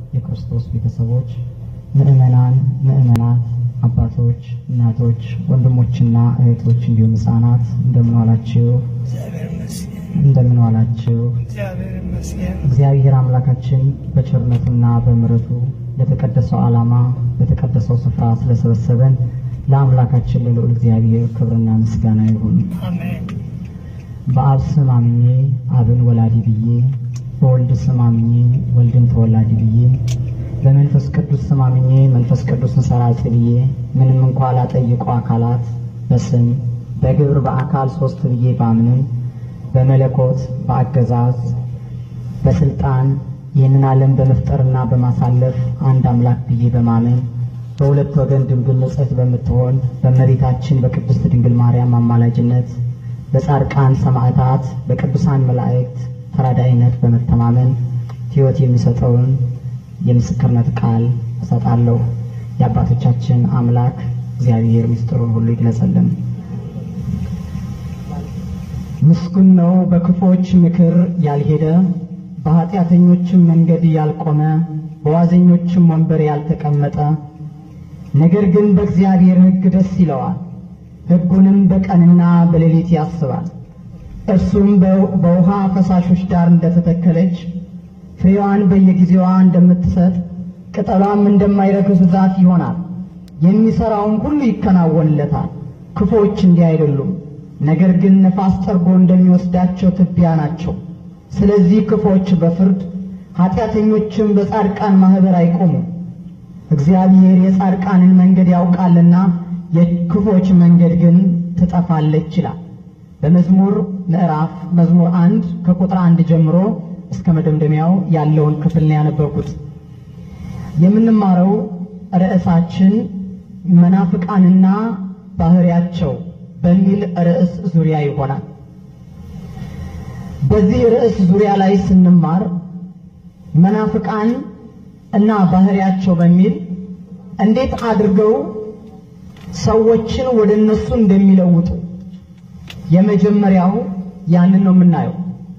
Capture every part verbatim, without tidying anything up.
የክርስቶስ ቤተሰቦች ምእመናን ምእመናት አባቶች እናቶች ወንድሞችና እህቶች እንዲሁም ሕፃናት እንደምን ዋላችሁ እንደምን ዋላችሁ እግዚአብሔር አምላካችን በቸርነቱና በምሕረቱ ለተቀደሰው ዓላማ ለተቀደሰው ስፍራ ስለሰበሰበን ለአምላካችን ለልዑል እግዚአብሔር ክብርና ምስጋና ይሁን አሜን። በአብ ስም አምኜ አብን ወላዲ ብዬ በወልድ ስም አምኜ ወልድን ተወላዲ ብዬ በመንፈስ ቅዱስ ስም አምኜ መንፈስ ቅዱስን ሰራጺ ብዬ ምንም እንኳን ላጠይቀው አካላት በስም በግብር በአካል ሶስት ብዬ ባምንም በመለኮት በአገዛዝ በስልጣን ይህንን ዓለም በመፍጠርና በማሳለፍ አንድ አምላክ ብዬ በማመን በሁለት ወገን ድንግል ንጽሕት በምትሆን በእመቤታችን በቅድስት ድንግል ማርያም አማላጅነት በጻድቃን ሰማዕታት በቅዱሳን መላእክት ተራዳኢነት በመተማመን ሕይወት የሚሰጠውን የምስክርነት ቃል እሰጣለሁ። የአባቶቻችን አምላክ እግዚአብሔር ምስጢሩን ሁሉ ይግለጽልን። ምስጉን ነው በክፎች ምክር ያልሄደ በኃጢአተኞችም መንገድ ያልቆመ በዋዘኞችም ወንበር ያልተቀመጠ ነገር ግን በእግዚአብሔር ሕግ ደስ ይለዋል ሕጉንም በቀንና በሌሊት ያስባል። እርሱም በውሃ ፈሳሾች ዳር እንደተተከለች ፍሬዋን በየጊዜዋ እንደምትሰጥ ቅጠሏም እንደማይረግፍ ዛፍ ይሆናል። የሚሰራውን ሁሉ ይከናወንለታል። ክፎች እንዲህ አይደሉም፣ ነገር ግን ነፋስ ጠርጎ እንደሚወስዳቸው ትቢያ ናቸው። ስለዚህ ክፎች በፍርድ ኃጢአተኞችም በጻድቃን ማህበር አይቆሙም። እግዚአብሔር የጻድቃንን መንገድ ያውቃልና የክፎች መንገድ ግን ትጠፋለች ይላል። በመዝሙር ምዕራፍ መዝሙር አንድ ከቁጥር አንድ ጀምሮ እስከ መደምደሚያው ያለውን ክፍል ነው ያነበብኩት። የምንማረው ርዕሳችን መናፍቃንና ባህሪያቸው በሚል ርዕስ ዙሪያ ይሆናል። በዚህ ርዕስ ዙሪያ ላይ ስንማር መናፍቃን እና ባህሪያቸው በሚል እንዴት አድርገው ሰዎችን ወደ እነሱ እንደሚለውጡ የመጀመሪያው ያንን ነው የምናየው።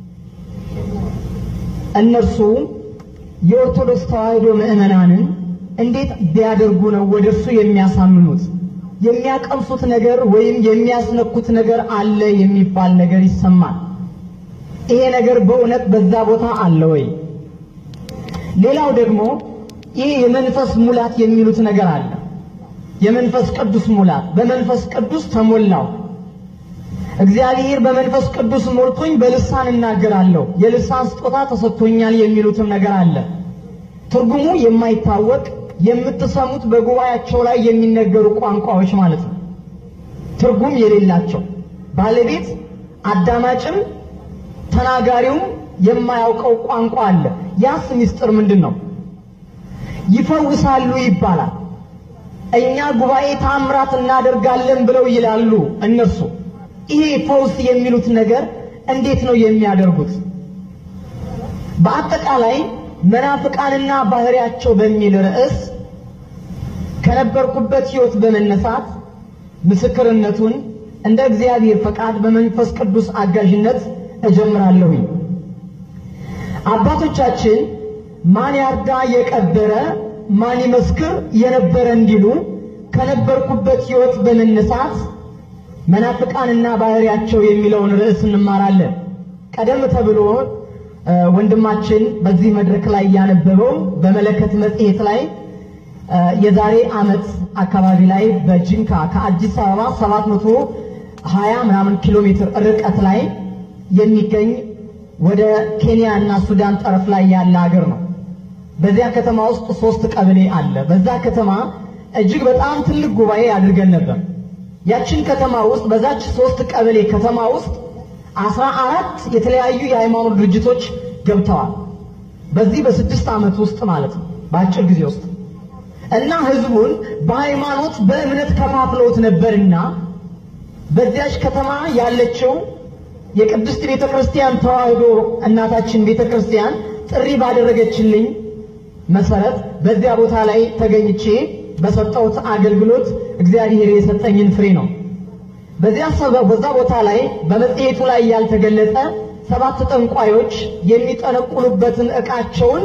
እነርሱ የኦርቶዶክስ ተዋሕዶ ምእመናንን እንዴት ቢያደርጉ ነው ወደሱ የሚያሳምኑት? የሚያቀምሱት ነገር ወይም የሚያስነኩት ነገር አለ የሚባል ነገር ይሰማል። ይሄ ነገር በእውነት በዛ ቦታ አለ ወይ? ሌላው ደግሞ ይሄ የመንፈስ ሙላት የሚሉት ነገር አለ። የመንፈስ ቅዱስ ሙላት በመንፈስ ቅዱስ ተሞላው እግዚአብሔር በመንፈስ ቅዱስ ሞልቶኝ በልሳን እናገራለሁ የልሳን ስጦታ ተሰጥቶኛል የሚሉትም ነገር አለ። ትርጉሙ የማይታወቅ የምትሰሙት በጉባኤያቸው ላይ የሚነገሩ ቋንቋዎች ማለት ነው። ትርጉም የሌላቸው ባለቤት አዳማጭም ተናጋሪውም የማያውቀው ቋንቋ አለ። ያስ ምስጢር ምንድነው? ይፈውሳሉ ይባላል። እኛ ጉባኤ ታምራት እናደርጋለን ብለው ይላሉ እነሱ። ይሄ ፈውስ የሚሉት ነገር እንዴት ነው የሚያደርጉት? በአጠቃላይ መናፍቃንና ባህሪያቸው በሚል ርዕስ ከነበርኩበት ሕይወት በመነሳት ምስክርነቱን እንደ እግዚአብሔር ፈቃድ በመንፈስ ቅዱስ አጋዥነት እጀምራለሁ። አባቶቻችን ማን ያርዳ የቀበረ ማን ይመስክር የነበረ እንዲሉ ከነበርኩበት ሕይወት በመነሳት መናፍቃንና ባህሪያቸው የሚለውን ርዕስ እንማራለን። ቀደም ተብሎ ወንድማችን በዚህ መድረክ ላይ ያነበበው በመለከት መጽሔት ላይ የዛሬ ዓመት አካባቢ ላይ በጅንካ ከአዲስ አበባ ሰባት መቶ ሀያ ምናምን ኪሎ ሜትር ርቀት ላይ የሚገኝ ወደ ኬንያ እና ሱዳን ጠረፍ ላይ ያለ ሀገር ነው። በዚያ ከተማ ውስጥ ሶስት ቀበሌ አለ። በዛ ከተማ እጅግ በጣም ትልቅ ጉባኤ አድርገን ነበር። ያችን ከተማ ውስጥ በዛች ሶስት ቀበሌ ከተማ ውስጥ አስራ አራት የተለያዩ የሃይማኖት ድርጅቶች ገብተዋል። በዚህ በስድስት ዓመት ውስጥ ማለት ነው፣ በአጭር ጊዜ ውስጥ እና ህዝቡን በሃይማኖት በእምነት ከፋፍለውት ነበርና በዚያች ከተማ ያለችው የቅድስት ቤተክርስቲያን ተዋሕዶ እናታችን ቤተክርስቲያን ጥሪ ባደረገችልኝ መሰረት በዚያ ቦታ ላይ ተገኝቼ በሰጠሁት አገልግሎት እግዚአብሔር የሰጠኝን ፍሬ ነው። በዚያ ሰበብ በዛ ቦታ ላይ በመጽሔቱ ላይ ያልተገለጸ ሰባት ጠንቋዮች የሚጠነቁሉበትን ዕቃቸውን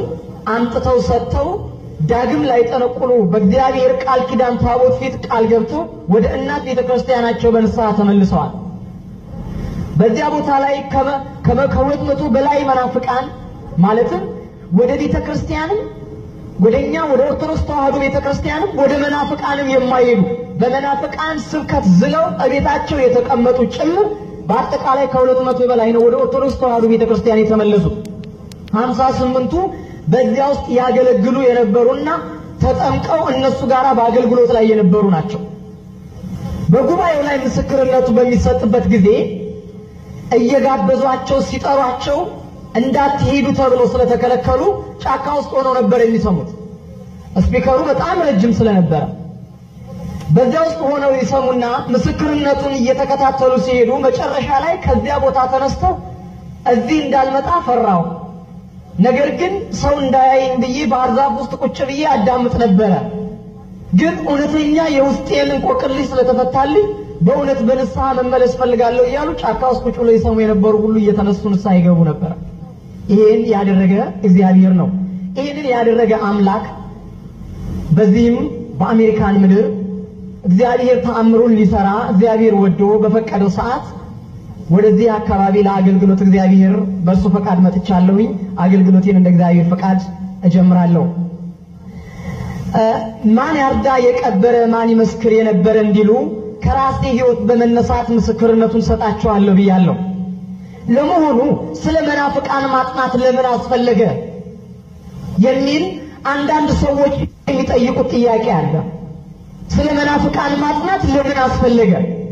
አንጥተው ሰጥተው ዳግም ላይ ጠነቁሉ በእግዚአብሔር ቃል ኪዳን ታቦት ፊት ቃል ገብቶ ወደ እናት ቤተክርስቲያናቸው በንስሐ ተመልሰዋል። በዚያ ቦታ ላይ ከመ ከሁለት መቶ በላይ መናፍቃን ማለትም ወደ ቤተክርስቲያንም ወደኛ ወደ ኦርቶዶክስ ተዋህዶ ቤተክርስቲያንም ወደ መናፍቃንም የማይሄዱ በመናፍቃን ስብከት ዝለው እቤታቸው የተቀመጡ ጭምር በአጠቃላይ ከሁለት መቶ በላይ ነው ወደ ኦርቶዶክስ ተዋህዶ ቤተክርስቲያን የተመለሱ። ሃምሳ ስምንቱ በዚያ ውስጥ ያገለግሉ የነበሩና ተጠምቀው እነሱ ጋራ በአገልግሎት ላይ የነበሩ ናቸው። በጉባኤው ላይ ምስክርነቱ በሚሰጥበት ጊዜ እየጋበዟቸው ሲጠሯቸው እንዳትሄዱ ተብሎ ስለተከለከሉ ጫካ ውስጥ ሆነው ነበር የሚሰሙት። ስፒከሩ በጣም ረጅም ስለነበረ በዚያ ውስጥ ሆነው ይሰሙና ምስክርነቱን እየተከታተሉ ሲሄዱ መጨረሻ ላይ ከዚያ ቦታ ተነስተው እዚህ እንዳልመጣ ፈራው፣ ነገር ግን ሰው እንዳያየኝ ብዬ ባህር ዛፍ ውስጥ ቁጭ ብዬ አዳምጥ ነበረ። ግን እውነተኛ የውስጤን እንቆቅልሽ ስለተፈታልኝ በእውነት በንስሐ መመለስ ፈልጋለሁ እያሉ ጫካ ውስጥ ቁጭ ብለው ይሰሙ የነበሩ ሁሉ እየተነሱ ንስሐ ይገቡ ነበር። ይሄን ያደረገ እግዚአብሔር ነው። ይሄንን ያደረገ አምላክ በዚህም በአሜሪካን ምድር እግዚአብሔር ተአምሩን ሊሰራ እግዚአብሔር ወዶ በፈቀደው ሰዓት ወደዚህ አካባቢ ለአገልግሎት እግዚአብሔር በሱ ፈቃድ መጥቻለሁኝ። አገልግሎቴን እንደ እግዚአብሔር ፈቃድ እጀምራለሁ። ማን ያርዳ የቀበረ ማን ይመስክር የነበረ እንዲሉ ከራሴ ሕይወት በመነሳት ምስክርነቱን ሰጣቸዋለሁ ብያለሁ። ለመሆኑ ስለ መናፍቃን ማጥናት ለምን አስፈለገ የሚል አንዳንድ ሰዎች የሚጠይቁት ጥያቄ አለ። ስለ መናፍቃን ማጥናት ለምን አስፈለገ?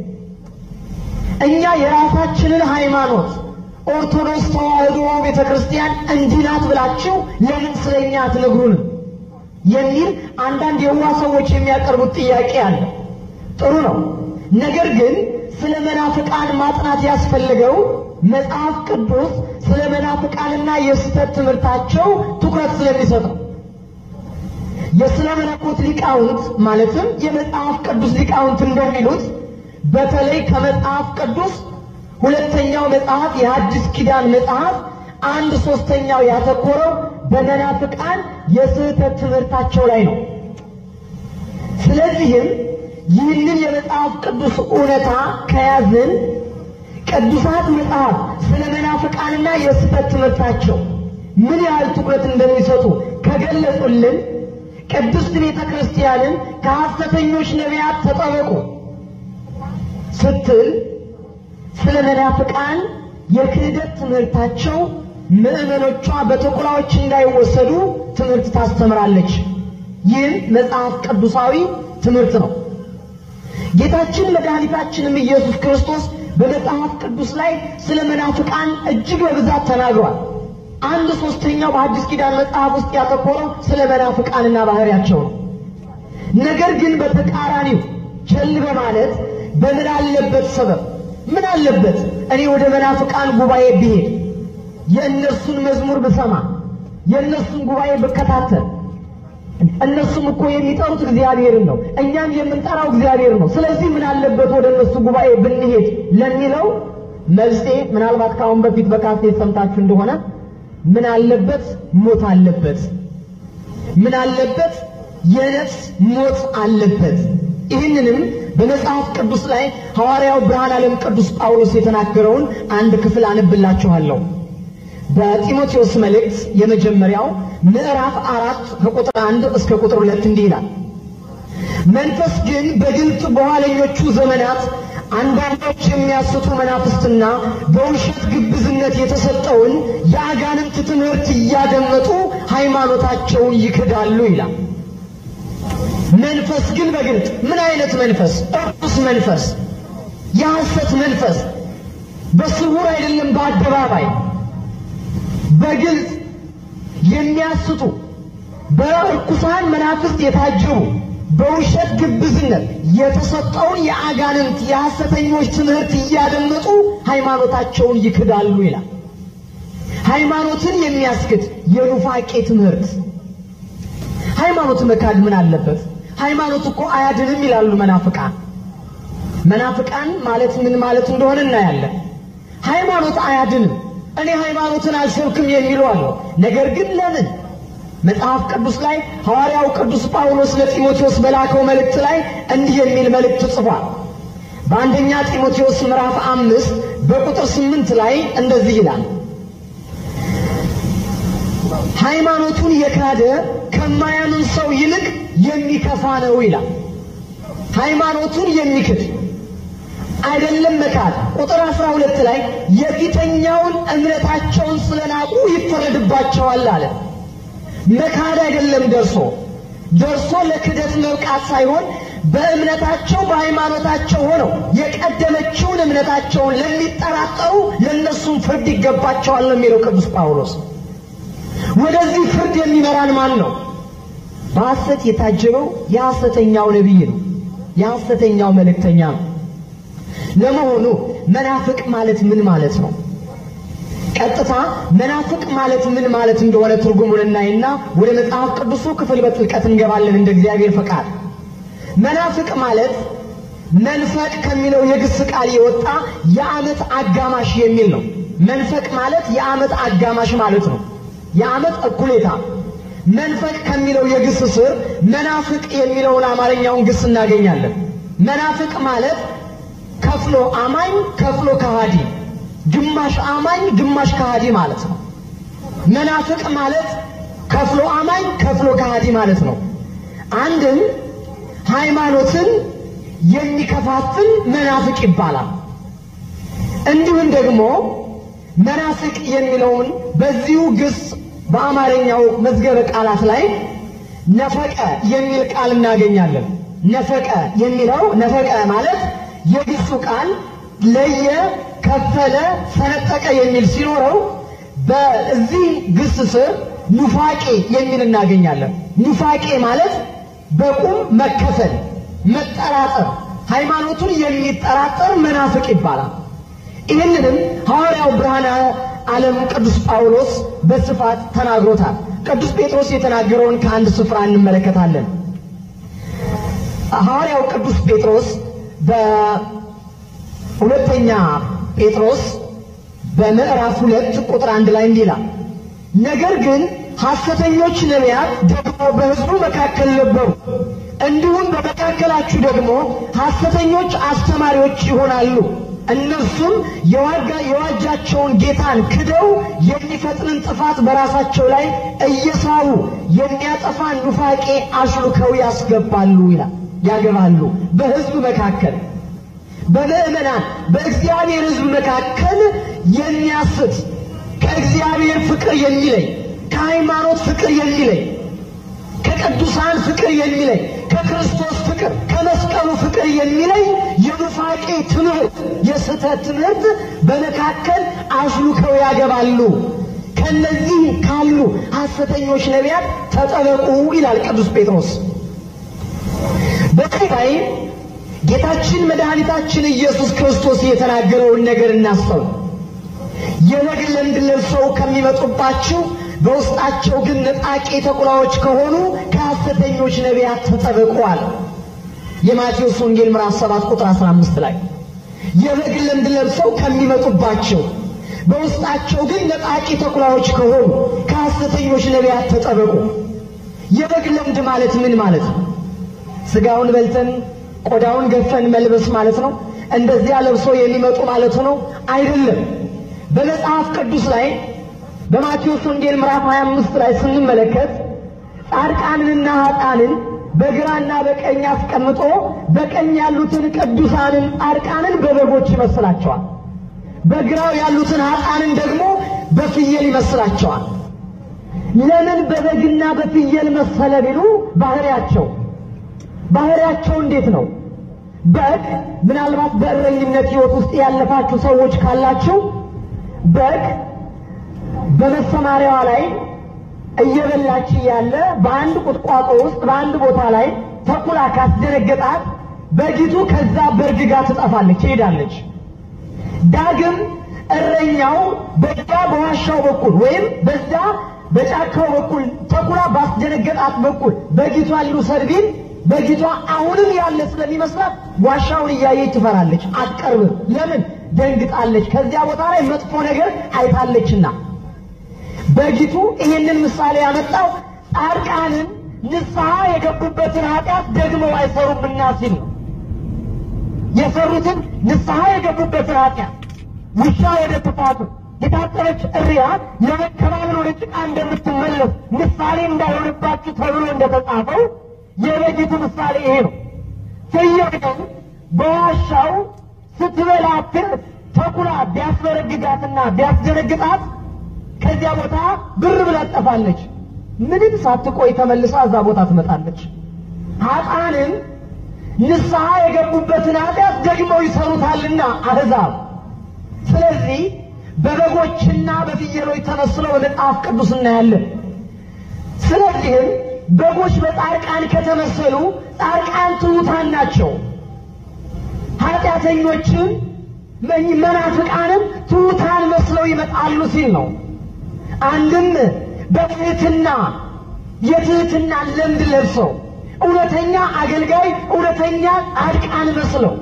እኛ የራሳችንን ሃይማኖት ኦርቶዶክስ ተዋህዶ ቤተክርስቲያን እንዲናት ብላችሁ ለምን ስለኛ አትነግሩን የሚል አንዳንድ የዋ ሰዎች የሚያቀርቡት ጥያቄ አለ። ጥሩ ነው። ነገር ግን ስለ መናፍቃን ማጥናት ያስፈልገው መጽሐፍ ቅዱስ ስለ መናፍቃንና የስተት ትምህርታቸው ትኩረት ስለሚሰጥ ነው። የስነ መለኮት ሊቃውንት ማለትም የመጽሐፍ ቅዱስ ሊቃውንት እንደሚሉት በተለይ ከመጽሐፍ ቅዱስ ሁለተኛው መጽሐፍ የሐዲስ ኪዳን መጽሐፍ አንድ ሶስተኛው ያተኮረው በመናፍቃን የስተት ትምህርታቸው ላይ ነው። ስለዚህም ይህንን የመጽሐፍ ቅዱስ እውነታ ከያዝን ቅዱሳት መጽሐፍ ስለ መናፍቃንና የስተት ትምህርታቸው ምን ያህል ትኩረት እንደሚሰጡ ከገለጹልን ቅድስት ቤተ ክርስቲያንን ከሐሰተኞች ነቢያት ተጠበቁ ስትል ስለ መናፍቃን የክህደት ትምህርታቸው ምዕመኖቿ በተኩላዎች እንዳይወሰዱ ትምህርት ታስተምራለች። ይህም መጽሐፍ ቅዱሳዊ ትምህርት ነው። ጌታችን መድኃኒታችንም ኢየሱስ ክርስቶስ በመጽሐፍ ቅዱስ ላይ ስለ መናፍቃን እጅግ በብዛት ተናግሯል። አንድ ሶስተኛው በሐዲስ ኪዳን መጽሐፍ ውስጥ ያተኮረው ስለ መናፍቃንና ባህሪያቸው ነው። ነገር ግን በተቃራኒው ቸል በማለት በምን አለበት ሰበብ ምን አለበት እኔ ወደ መናፍቃን ጉባኤ ብሄድ የእነርሱን መዝሙር ብሰማ የእነርሱን ጉባኤ ብከታተል እነሱም እኮ የሚጠሩት እግዚአብሔርን ነው፣ እኛም የምንጠራው እግዚአብሔር ነው። ስለዚህ ምን አለበት ወደ እነሱ ጉባኤ ብንሄድ ለሚለው መልሴ ምናልባት ካሁን በፊት በካሴት ሰምታችሁ እንደሆነ ምን አለበት ሞት አለበት፣ ምን አለበት የነፍስ ሞት አለበት። ይህንንም በመጽሐፍ ቅዱስ ላይ ሐዋርያው ብርሃነ ዓለም ቅዱስ ጳውሎስ የተናገረውን አንድ ክፍል አነብላችኋለሁ። በጢሞቴዎስ መልእክት የመጀመሪያው ምዕራፍ አራት ከቁጥር አንድ እስከ ቁጥር ሁለት እንዲህ ይላል። መንፈስ ግን በግልጥ በኋለኞቹ ዘመናት አንዳንዶች የሚያስቱ መናፍስትና በውሸት ግብዝነት የተሰጠውን የአጋንንት ትምህርት እያደመጡ ሃይማኖታቸውን ይክዳሉ ይላል። መንፈስ ግን በግልጥ ምን አይነት መንፈስ? እርኩስ መንፈስ፣ የሐሰት መንፈስ፣ በስውር አይደለም በአደባባይ በግልጥ የሚያስቱ በርኩሳን መናፍስት የታጀቡ በውሸት ግብዝነት የተሰጠውን የአጋንንት የሐሰተኞች ትምህርት እያደመጡ ሃይማኖታቸውን ይክዳሉ ይላል። ሃይማኖትን የሚያስክድ የኑፋቄ ትምህርት። ሃይማኖት መካድ ምን አለበት? ሃይማኖት እኮ አያድንም ይላሉ መናፍቃን። መናፍቃን ማለት ምን ማለት እንደሆነ እናያለን። ሃይማኖት አያድንም፣ እኔ ሃይማኖትን አልሰብክም የሚሉ አሉ። ነገር ግን ለምን መጽሐፍ ቅዱስ ላይ ሐዋርያው ቅዱስ ጳውሎስ ለጢሞቴዎስ በላከው መልእክት ላይ እንዲህ የሚል መልእክት ጽፏል። በአንደኛ ጢሞቴዎስ ምዕራፍ አምስት በቁጥር ስምንት ላይ እንደዚህ ይላል፣ ሃይማኖቱን የካደ ከማያምን ሰው ይልቅ የሚከፋ ነው ይላል። ሃይማኖቱን የሚክድ አይደለም መካድ። ቁጥር አስራ ሁለት ላይ የፊተኛውን እምነታቸውን ስለናቁ ይፈረድባቸዋል አለ። መካድ አይደለም ደርሶ ደርሶ ለክደት መብቃት ሳይሆን በእምነታቸው በሃይማኖታቸው ሆነው የቀደመችውን እምነታቸውን ለሚጠራጠሩ ለነሱም ፍርድ ይገባቸዋል ነው የሚለው ቅዱስ ጳውሎስ። ወደዚህ ፍርድ የሚመራን ማን ነው? በሐሰት የታጀበው የሐሰተኛው ነቢይ ነው፣ የሐሰተኛው መልእክተኛ ነው። ለመሆኑ መናፍቅ ማለት ምን ማለት ነው? ቀጥታ መናፍቅ ማለት ምን ማለት እንደሆነ ትርጉሙን እናይና ወደ መጽሐፍ ቅዱሱ ክፍል በጥልቀት እንገባለን እንደ እግዚአብሔር ፈቃድ። መናፍቅ ማለት መንፈቅ ከሚለው የግስ ቃል የወጣ የዓመት አጋማሽ የሚል ነው። መንፈቅ ማለት የዓመት አጋማሽ ማለት ነው፣ የዓመት እኩሌታ። መንፈቅ ከሚለው የግስ ስር መናፍቅ የሚለውን አማርኛውን ግስ እናገኛለን። መናፍቅ ማለት ከፍሎ አማኝ ከፍሎ ከሃዲ፣ ግማሽ አማኝ ግማሽ ከሃዲ ማለት ነው። መናፍቅ ማለት ከፍሎ አማኝ ከፍሎ ከሃዲ ማለት ነው። አንድም ሃይማኖትን የሚከፋፍል መናፍቅ ይባላል። እንዲሁም ደግሞ መናፍቅ የሚለውን በዚሁ ግስ በአማርኛው መዝገበ ቃላት ላይ ነፈቀ የሚል ቃል እናገኛለን። ነፈቀ የሚለው ነፈቀ ማለት የግሱ ቃል ለየ፣ ከፈለ፣ ሰነጠቀ የሚል ሲኖረው በዚህ ግስ ስር ኑፋቄ የሚል እናገኛለን። ኑፋቄ ማለት በቁም መከፈል፣ መጠራጠር፣ ሃይማኖቱን የሚጠራጠር መናፍቅ ይባላል። ይህንንም ሐዋርያው ብርሃነ ዓለም ቅዱስ ጳውሎስ በስፋት ተናግሮታል። ቅዱስ ጴጥሮስ የተናገረውን ከአንድ ስፍራ እንመለከታለን። ሐዋርያው ቅዱስ ጴጥሮስ በሁለተኛ ጴጥሮስ በምዕራፍ ሁለት ቁጥር አንድ ላይ እንዲህ ይላል፣ ነገር ግን ሐሰተኞች ነቢያት ደግሞ በሕዝቡ መካከል ነበሩ፣ እንዲሁም በመካከላችሁ ደግሞ ሐሰተኞች አስተማሪዎች ይሆናሉ። እነርሱም የዋጋ የዋጃቸውን ጌታን ክደው የሚፈጥንን ጥፋት በራሳቸው ላይ እየሳቡ የሚያጠፋን ኑፋቄ አሽሉከው ያስገባሉ ይላል። ያገባሉ በሕዝብ መካከል በምእመናን በእግዚአብሔር ሕዝብ መካከል የሚያስት ከእግዚአብሔር ፍቅር የሚለይ ከሃይማኖት ፍቅር የሚለይ ከቅዱሳን ፍቅር የሚለይ ከክርስቶስ ፍቅር ከመስቀሉ ፍቅር የሚለይ የኑፋቄ ትምህርት የስህተት ትምህርት በመካከል አሽሉከው ያገባሉ። ከነዚህ ካሉ ሐሰተኞች ነቢያት ተጠበቁ ይላል ቅዱስ ጴጥሮስ። በዚህ ጌታችን መድኃኒታችን ኢየሱስ ክርስቶስ የተናገረውን ነገር እናስተውል። የበግ ለምድ ለብሰው ከሚመጡባችሁ በውስጣቸው ግን ነጣቂ ተኩላዎች ከሆኑ ከሐሰተኞች ነቢያት ተጠበቁ አለ። የማቴዎስ ወንጌል ምዕራፍ ሰባት ቁጥር አስራ አምስት ላይ የበግ ለምድ ለብሰው ከሚመጡባቸው በውስጣቸው ግን ነጣቂ ተኩላዎች ከሆኑ ከሐሰተኞች ነቢያት ተጠበቁ። የበግ ለምድ ማለት ምን ማለት ነው? ስጋውን በልተን ቆዳውን ገፈን መልበስ ማለት ነው? እንደዚያ ለብሰው የሚመጡ ማለት ነው? አይደለም። በመጽሐፍ ቅዱስ ላይ በማቴዎስ ወንጌል ምዕራፍ ሀያ አምስት ላይ ስንመለከት ጻድቃንንና ኃጥአንን በግራና በቀኝ አስቀምጦ በቀኝ ያሉትን ቅዱሳንን ጻድቃንን በበጎች ይመስላቸዋል፣ በግራው ያሉትን ኃጥአንን ደግሞ በፍየል ይመስላቸዋል። ለምን በበግና በፍየል መሰለ ቢሉ ባህሪያቸው ባህሪያቸው እንዴት ነው? በግ ምናልባት በእረኝነት ሕይወት ውስጥ ያለፋችሁ ሰዎች ካላችሁ በግ በመሰማሪያዋ ላይ እየበላች ያለ በአንድ ቁጥቋጦ ውስጥ በአንድ ቦታ ላይ ተኩላ ካስደነገጣት በጊቱ ከዛ በርግጋ ትጠፋለች፣ ትሄዳለች። ዳግም እረኛው በዛ በዋሻው በኩል ወይም በዛ በጫካው በኩል ተኩላ ባስደነገጣት በኩል በጊቷን ልውሰድ ቢል በጊቷ አሁንም ያለ ስለሚመስላት ዋሻውን እያየች ትፈራለች፣ አትቀርብም። ለምን? ደንግጣለች። ከዚያ ቦታ ላይ መጥፎ ነገር አይታለችና። በጊቱ ይህንን ምሳሌ ያመጣው ጻድቃንን ንስሐ የገቡበትን ኃጢአት ደግሞ አይሰሩምና ሲል የሰሩትን ንስሐ የገቡበትን ኃጢአት ውሻ ወደ ጥፋቱ የታጠረች እሪያ ለመከባበር ወደ ጭቃ እንደምትመለስ ምሳሌ እንዳይሆንባችሁ ተብሎ እንደተጻፈው የበጊቱ ምሳሌ ይሄ ነው። ፍየል በዋሻው ስትበላ ተኩላ ቢያስበረግጋትና ቢያስደነግጣት ከዚያ ቦታ ብር ብላ ትጠፋለች። ምንም ሳትቆይ ተመልሳ እዛ ቦታ ትመጣለች። ኃጥአንን ንስሐ የገቡበትን ኃጢአት ደግሞ ይሰሩታልና አሕዛብ። ስለዚህ በበጎችና በፍየሎች ተመስለው በመጽሐፍ ቅዱስ እናያለን። ስለዚህም በጎች በጻድቃን ከተመሰሉ ጻድቃን ትሑታን ናቸው። ኃጢአተኞችን መናፍቃንም ትሑታን መስለው ይመጣሉ ሲል ነው። አንድም በትሕትና የትሕትና ልምድ ለብሰው እውነተኛ አገልጋይ እውነተኛ ጻድቃን መስለው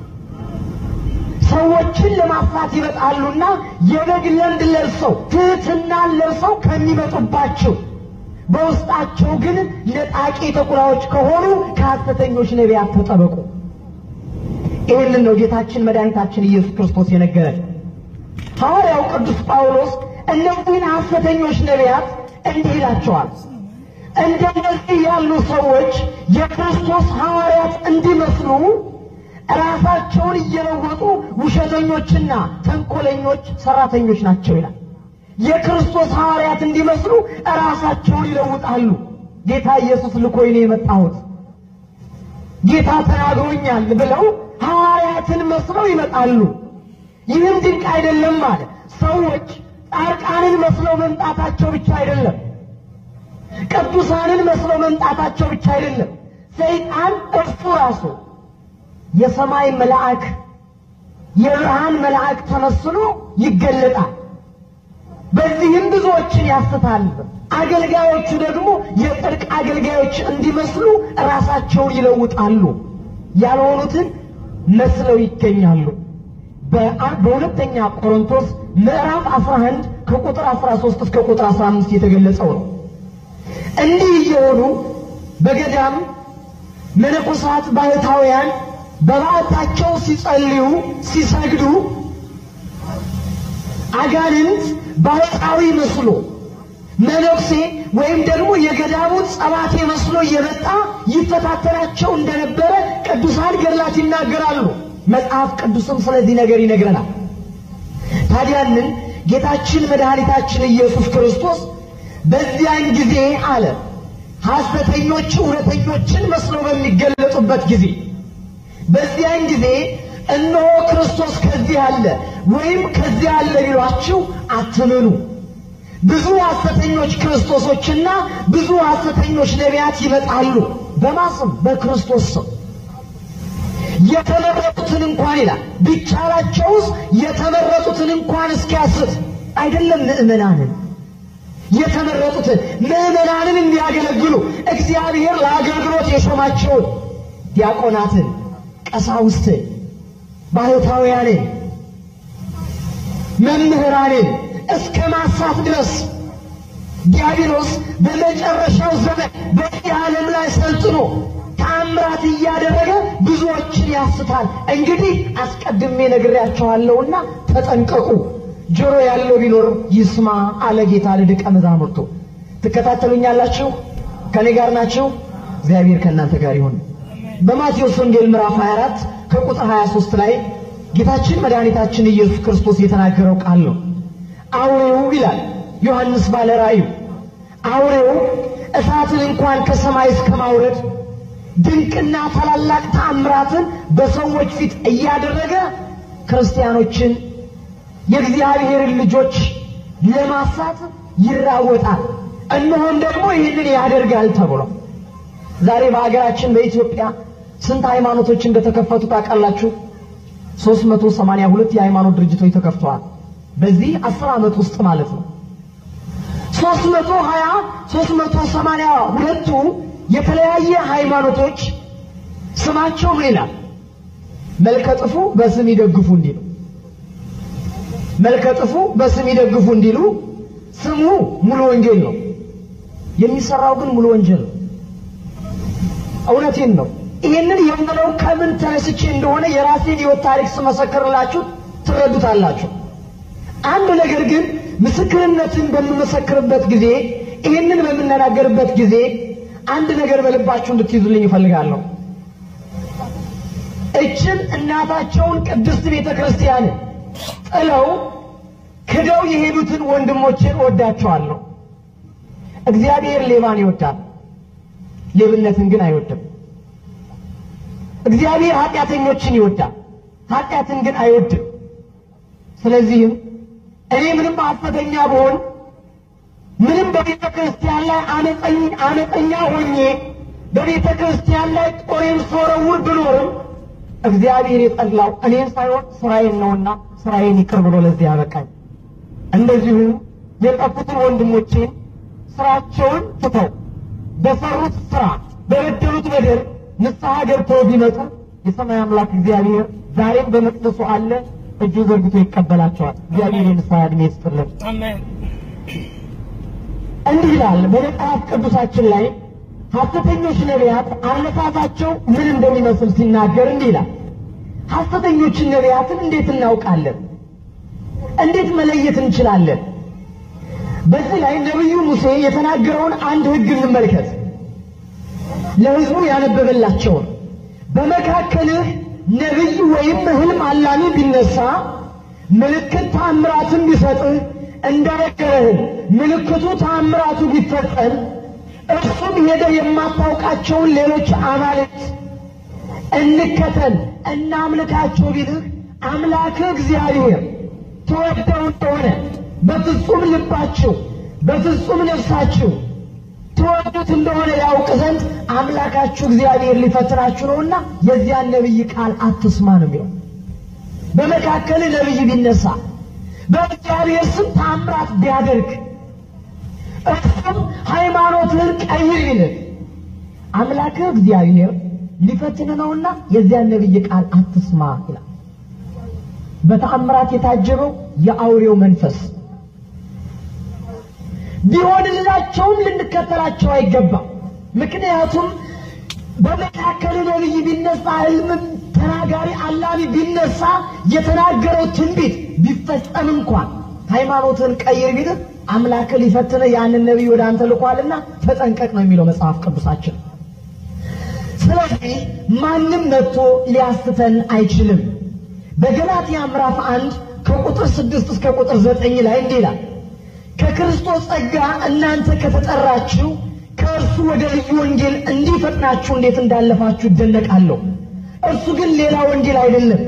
ሰዎችን ለማፍራት ይመጣሉና የበግ ልምድ ለብሰው ትሕትናን ለብሰው ከሚመጡባቸው በውስጣቸው ግን ነጣቂ ተኩላዎች ከሆኑ ከሐሰተኞች ነቢያት ተጠበቁ። ይህንን ነው ጌታችን መድኃኒታችን ኢየሱስ ክርስቶስ የነገረን። ሐዋርያው ቅዱስ ጳውሎስ እነዚህን ሐሰተኞች ነቢያት እንዲህ ይላቸዋል። እንደነዚህ ያሉ ሰዎች የክርስቶስ ሐዋርያት እንዲመስሉ ራሳቸውን እየለወጡ ውሸተኞችና ተንኮለኞች ሰራተኞች ናቸው ይላል። የክርስቶስ ሐዋርያት እንዲመስሉ ራሳቸውን ይለውጣሉ። ጌታ ኢየሱስ ልኮኝ ነው የመጣሁት ጌታ ተናግሮኛል ብለው ሐዋርያትን መስለው ይመጣሉ። ይህም ድንቅ አይደለም ማለት ሰዎች ጻድቃንን መስለው መምጣታቸው ብቻ አይደለም፣ ቅዱሳንን መስለው መምጣታቸው ብቻ አይደለም። ሰይጣን እርሱ ራሱ የሰማይ መልአክ የብርሃን መልአክ ተመስሎ ይገለጣል። በዚህም ብዙዎችን ያስታል። አገልጋዮቹ ደግሞ የጽድቅ አገልጋዮች እንዲመስሉ ራሳቸውን ይለውጣሉ፣ ያልሆኑትን መስለው ይገኛሉ። በሁለተኛ ቆሮንቶስ ምዕራፍ አስራ አንድ ከቁጥር አስራ ሶስት እስከ ቁጥር አስራ አምስት የተገለጸው ነው። እንዲህ እየሆኑ በገዳም መነኮሳት ባህታውያን በባዕታቸው ሲጸልዩ ሲሰግዱ አጋንንት ባህታዊ መስሎ መነኩሴ ወይም ደግሞ የገዳሙ ጸባቴ መስሎ እየመጣ ይፈታተናቸው እንደነበረ ቅዱሳን ገድላት ይናገራሉ። መጽሐፍ ቅዱስም ስለዚህ ነገር ይነግረናል። ታዲያንን ጌታችን መድኃኒታችን ኢየሱስ ክርስቶስ በዚያን ጊዜ አለ ሐሰተኞች እውነተኞችን መስለው በሚገለጡበት ጊዜ በዚያን ጊዜ እነሆ ክርስቶስ ከዚህ አለ ወይም ከዚህ አለ ቢሏችሁ አትመኑ። ብዙ ሐሰተኞች ክርስቶሶችና ብዙ ሐሰተኞች ነቢያት ይመጣሉ። በማስም በክርስቶስ ስም የተመረጡትን እንኳን ይላል ቢቻላቸውስ የተመረጡትን እንኳን እስኪያስት አይደለም ምእመናንን የተመረጡትን ምእመናንን እንዲያገለግሉ እግዚአብሔር ለአገልግሎት የሾማቸውን ዲያቆናትን፣ ቀሳውስትን፣ ባህታውያንን፣ መምህራንን እስከ ማሳት ድረስ ዲያብሎስ በመጨረሻው ዘመን በዚህ ዓለም ላይ ሰልጥኖ ተአምራት እያደረገ ብዙዎችን ያስታል። እንግዲህ አስቀድሜ ነግሬያችኋለሁና ተጠንቀቁ። ጆሮ ያለው ቢኖር ይስማ አለ ጌታ ለደቀ መዛሙርቱ። ትከታተሉኛላችሁ? ከኔ ጋር ናችሁ? እግዚአብሔር ከእናንተ ጋር ይሁን። በማቴዎስ ወንጌል ምዕራፍ ሃያ አራት ከቁጥር ሃያ ሦስት ላይ ጌታችን መድኃኒታችን ኢየሱስ ክርስቶስ የተናገረው ቃል ነው። አውሬው ይላል ዮሐንስ ባለ ራእዩ አውሬው እሳትን እንኳን ከሰማይ እስከ ማውረድ ድንቅና ታላላቅ ተአምራትን በሰዎች ፊት እያደረገ ክርስቲያኖችን የእግዚአብሔርን ልጆች ለማሳት ይራወጣል። እነሆም ደግሞ ይህንን ያደርጋል ተብሎ ዛሬ በአገራችን በኢትዮጵያ ስንት ሃይማኖቶች እንደተከፈቱ ታውቃላችሁ? ሦስት መቶ ሰማንያ ሁለት የሃይማኖት ድርጅቶች ተከፍተዋል። በዚህ አስር ዓመት ውስጥ ማለት ነው። ሦስት መቶ ሀያ ሦስት መቶ ሰማንያ ሁለቱ የተለያየ ሃይማኖቶች ስማቸው ምን ይላል? መልከጥፉ በስም ይደግፉ እንዲሉ መልከጥፉ በስም ይደግፉ እንዲሉ ስሙ ሙሉ ወንጌል ነው። የሚሰራው ግን ሙሉ ወንጀል ነው። እውነቴን ነው። ይሄንን የምለው ከምን ተነስቼ እንደሆነ የራሴን ሕይወት ታሪክ ስመሰክርላችሁ ትረዱታላችሁ። አንድ ነገር ግን ምስክርነትን በምመሰክርበት ጊዜ ይሄንን በምናገርበት ጊዜ አንድ ነገር በልባችሁ እንድትይዙልኝ እፈልጋለሁ። እችን እናታቸውን ቅድስት ቤተክርስቲያን ጥለው ክደው የሄዱትን ወንድሞቼን ወዳቸዋለሁ። እግዚአብሔር ሌባን ይወዳል፣ ሌብነትን ግን አይወድም። እግዚአብሔር ኃጢአተኞችን ይወዳል፣ ኃጢአትን ግን አይወድም። ስለዚህም እኔ ምንም ኃጢአተኛ ብሆን ምንም በቤተ ክርስቲያን ላይ አመፀኛ ሆኜ በቤተ ክርስቲያን ላይ ጦሬን ስወረውር ብኖርም እግዚአብሔር የጠላው እኔን ሳይሆን ስራዬን ነውና ስራዬን ይቅር ብሎ ለዚህ ያበቃኝ። እንደዚሁም የጠፉትን ወንድሞቼን ስራቸውን ትተው በሰሩት ስራ በበደሉት በደል ንስሐ ገብተው ቢመጡ የሰማይ አምላክ እግዚአብሔር ዛሬም በመቅደሱ አለ፣ እጁ ዘርግቶ ይቀበላቸዋል። እግዚአብሔር የንስሐ ዕድሜ ይስጥልን። አሜን። እንዲህ ይላል በመጽሐፍ ቅዱሳችን ላይ ሐሰተኞች ነቢያት አነሳሳቸው ምን እንደሚመስል ሲናገር እንዲህ ይላል። ሐሰተኞችን ነቢያትን እንዴት እናውቃለን? እንዴት መለየት እንችላለን? በዚህ ላይ ነብዩ ሙሴ የተናገረውን አንድ ሕግ እንመልከት። ለሕዝቡ ያነበበላቸው በመካከልህ ነብይ ወይም ህልም አላሚ ቢነሳ ምልክት ተአምራትን ቢሰጥህ እንደነገረህ ምልክቱ ተአምራቱ ቢፈጸም እርሱም ሄደህ የማታውቃቸውን ሌሎች አማልክት እንከተል እናምልካቸው ቢልህ አምላክህ እግዚአብሔር ተወደው እንደሆነ በፍጹም ልባችሁ በፍጹም ነፍሳችሁ ተወዱት እንደሆነ ያውቅ ዘንድ አምላካችሁ እግዚአብሔር ሊፈትናችሁ ነውና የዚያን ነብይ ቃል አትስማ ነው የሚለው። በመካከል ነብይ ቢነሳ በእግዚአብሔር ስም ተአምራት ቢያደርግ እርሱም ሃይማኖትን ቀይር ይልህ አምላክህ እግዚአብሔር ሊፈትን ነውና የዚያን ነብይ ቃል አትስማ ይላል። በተአምራት የታጀበው የአውሬው መንፈስ ቢሆንላቸውም ልንከተላቸው አይገባም። ምክንያቱም በመካከል ነብይ ቢነሳ ህልም ተናጋሪ አላሚ ቢነሳ የተናገረው ትንቢት ቢፈጸም እንኳን ሃይማኖትን ቀይር ቢልህ አምላክ ሊፈትነ ያንን ነብይ ወደ አንተ ልኳልና ተጠንቀቅ ነው የሚለው መጽሐፍ ቅዱሳችን። ስለዚህ ማንም መጥቶ ሊያስተን አይችልም። በገላትያ ምዕራፍ አንድ ከቁጥር ስድስት እስከ ቁጥር ዘጠኝ ላይ እንዲህ ይላል። ከክርስቶስ ጸጋ እናንተ ከተጠራችሁ ከእርሱ ወደ ልዩ ወንጌል እንዲፈጥናችሁ እንዴት እንዳለፋችሁ እደነቃለሁ። እርሱ ግን ሌላ ወንጌል አይደለም።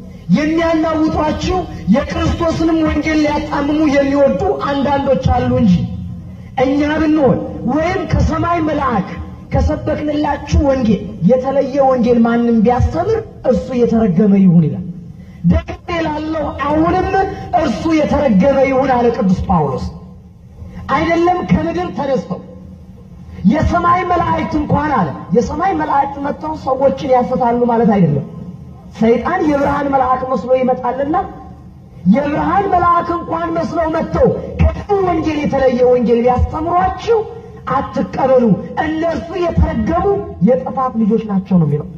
የሚያናውጧችሁ የክርስቶስንም ወንጌል ሊያጣምሙ የሚወዱ አንዳንዶች አሉ እንጂ እኛ ብንሆን ወይም ከሰማይ መልአክ ከሰበክንላችሁ ወንጌል የተለየ ወንጌል ማንም ቢያስተምር እርሱ የተረገመ ይሁን ይላል። ደግሜ እላለሁ አሁንም እርሱ የተረገመ ይሁን አለ ቅዱስ ጳውሎስ። አይደለም ከምድር ተነስተው የሰማይ መላእክት እንኳን አለ የሰማይ መላእክት መጥተው ሰዎችን ያፈታሉ ማለት አይደለም። ሰይጣን የብርሃን መልአክ መስሎ ይመጣልና የብርሃን መልአክ እንኳን መስለው መጥተው ከዚህ ወንጌል የተለየ ወንጌል ቢያስተምሯችሁ አትቀበሉ፣ እነርሱ የተረገሙ የጥፋት ልጆች ናቸው ነው የሚለው።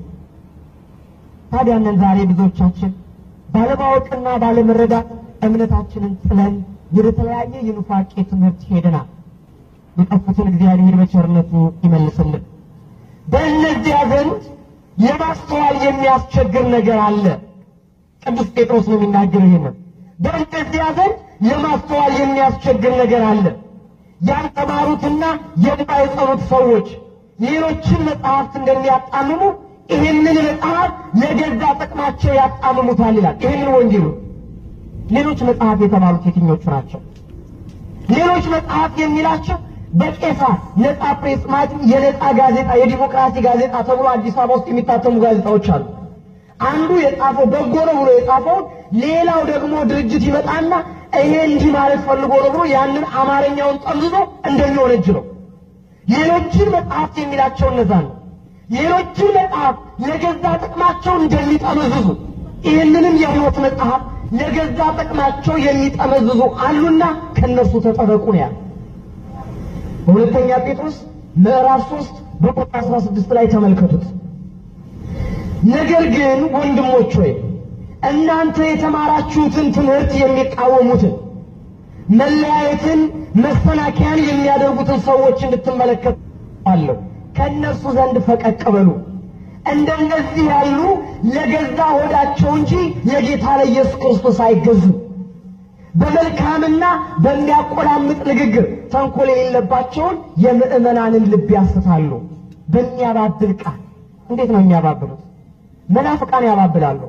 ታዲያ እነን ዛሬ ብዙዎቻችን ባለማወቅና ባለመረዳት እምነታችንን ጥለን ወደ ተለያየ የኑፋቄ ትምህርት ሄደናል። የጠፉትን እግዚአብሔር በቸርነቱ ይመልስልን። በእነዚያ ዘንድ ለማስተዋል የሚያስቸግር ነገር አለ። ቅዱስ ጴጥሮስ ነው የሚናገረው ይሄንን። በእነዚያ ዘንድ ለማስተዋል የሚያስቸግር ነገር አለ። ያልተማሩትና የማይጸኑት ሰዎች ሌሎችን መጽሐፍት እንደሚያጣምሙ ይህንን መጽሐፍ ለገዛ ጥቅማቸው ያጣምሙታል ይላል። ይህንን ወንጌሉ ሌሎች መጽሐፍ የተባሉት የትኞቹ ናቸው? ሌሎች መጽሐፍ የሚላቸው በቄሳር ነጻ ፕሬስ ማለት የነጻ ጋዜጣ የዲሞክራሲ ጋዜጣ ተብሎ አዲስ አበባ ውስጥ የሚታተሙ ጋዜጣዎች አሉ። አንዱ የጻፈው በጎ ነው ብሎ የጻፈው ሌላው ደግሞ ድርጅት ይመጣና ይሄ እንዲህ ማለት ፈልጎ ነው ብሎ ያንን አማርኛውን ጠምዝዞ እንደሚወነጅ ነው። ሌሎችን መጽሐፍ የሚላቸው እነዛ ነው። ሌሎችን መጽሐፍ ለገዛ ጥቅማቸው እንደሚጠመዝዙ ይህንንም የሕይወት መጽሐፍ ለገዛ ጥቅማቸው የሚጠመዝዙ አሉና ከነሱ ተጠበቁ ነው ያለው። በሁለተኛ ጴጥሮስ ምዕራፍ ሶስት በቁጥር አስራ ስድስት ላይ ተመልከቱት። ነገር ግን ወንድሞች ሆይ እናንተ የተማራችሁትን ትምህርት የሚቃወሙትን መለያየትን መሰናከያን የሚያደርጉትን ሰዎች እንድትመለከቱ አለው ከነሱ ዘንድ ፈቀቅ በሉ። እንደነዚህ ያሉ ለገዛ ሆዳቸው እንጂ ለጌታ ለኢየሱስ ክርስቶስ አይገዙም። በመልካምና በሚያቆላምጥ ንግግር ተንኮል የሌለባቸውን የምእመናንን ልብ ያስታሉ። በሚያባብል ቃል እንዴት ነው የሚያባብሉት? መናፍቃን ያባብላሉ።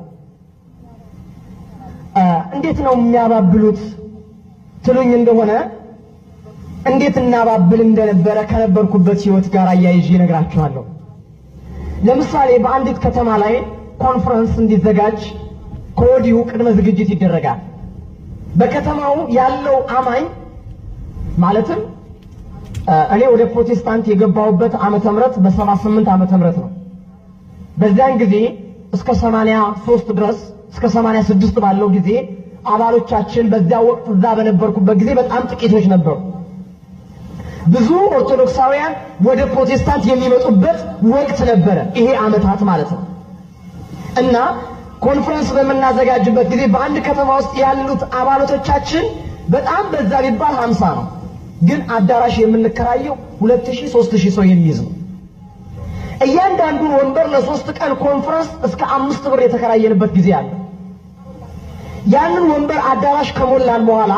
እንዴት ነው የሚያባብሉት ትሉኝ እንደሆነ እንዴት እናባብል እንደነበረ ከነበርኩበት ህይወት ጋር አያይዤ እነግራችኋለሁ። ለምሳሌ በአንዲት ከተማ ላይ ኮንፈረንስ እንዲዘጋጅ ከወዲሁ ቅድመ ዝግጅት ይደረጋል። በከተማው ያለው አማኝ ማለትም እኔ ወደ ፕሮቴስታንት የገባሁበት ዓመተ ምህረት በሰባ ስምንት ዓመተ ምህረት ነው። በዛን ጊዜ እስከ ሰማንያ ሶስት ድረስ እስከ ሰማንያ ስድስት ባለው ጊዜ አባሎቻችን በዚያ ወቅት እዛ በነበርኩበት ጊዜ በጣም ጥቂቶች ነበሩ። ብዙ ኦርቶዶክሳውያን ወደ ፕሮቴስታንት የሚመጡበት ወቅት ነበረ፣ ይሄ ዓመታት ማለት ነው። እና ኮንፈረንስ በመናዘጋጅበት ጊዜ በአንድ ከተማ ውስጥ ያሉት አባላቶቻችን በጣም በዛ ቢባል ሃምሳ ነው። ግን አዳራሽ የምንከራየው ሁለት ሺህ ሶስት ሺህ ሰው የሚይዝ ነው። እያንዳንዱ ወንበር ለሶስት ቀን ኮንፈረንስ እስከ አምስት ብር የተከራየንበት ጊዜ አለ። ያንን ወንበር አዳራሽ ከሞላን በኋላ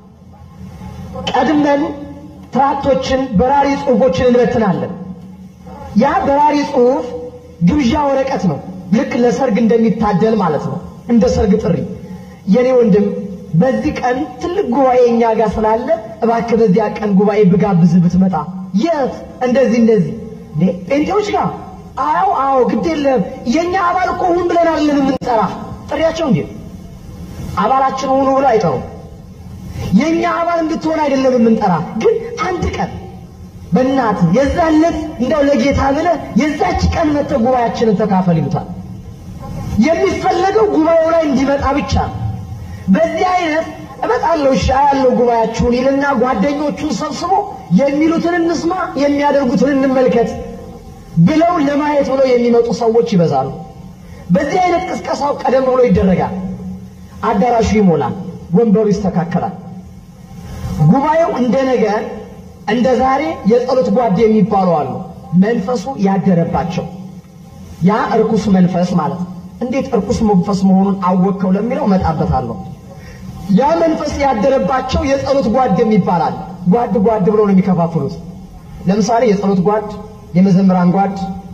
ቀድመን ትራክቶችን በራሪ ጽሁፎችን እንበትናለን። ያ በራሪ ጽሁፍ ግብዣ ወረቀት ነው፣ ልክ ለሰርግ እንደሚታደል ማለት ነው፣ እንደ ሰርግ ጥሪ። የኔ ወንድም በዚህ ቀን ትልቅ ጉባኤ እኛ ጋር ስላለ እባክህ በዚያ ቀን ጉባኤ ብጋብዝ ብትመጣ። የት? እንደዚህ እንደዚህ ጴንጤዎች ጋር። አዎ አዎ ግድ የለም የኛ አባል እኮ ሁን ብለናል የምንጠራ። ጥሪያቸው እንዴ አባላችን ሁኑ ብሎ አይጠሩም። የኛ አባል እንድትሆን አይደለም የምንጠራ፣ ግን አንድ ቀን በእናት የዛለት እንደው ለጌታ ብለህ የዛች ቀን መጥተህ ጉባኤያችንን ተካፈል ይሉታል። የሚፈለገው ጉባኤው ላይ እንዲመጣ ብቻ። በዚህ አይነት እመጣለሁ እሺ ያለው ጉባኤያችሁን ይልና ጓደኞቹን ሰብስቦ የሚሉትን እንስማ የሚያደርጉትን እንመልከት ብለው ለማየት ብለው የሚመጡ ሰዎች ይበዛሉ። በዚህ አይነት ቅስቀሳው ቀደም ብሎ ይደረጋል። አዳራሹ ይሞላል፣ ወንበሩ ይስተካከላል። ጉባኤው እንደነገ እንደ ዛሬ የጸሎት ጓዴ የሚባሉ አሉ፣ መንፈሱ ያደረባቸው። ያ እርኩስ መንፈስ ማለት እንዴት እርኩስ መንፈስ መሆኑን አወቀው ለሚለው መጣበታለሁ። ያ መንፈስ ያደረባቸው የጸሎት ጓድ የሚባላል። ጓድ ጓድ ብለው ነው የሚከፋፍሉት። ለምሳሌ የጸሎት ጓድ፣ የመዘምራን ጓድ፣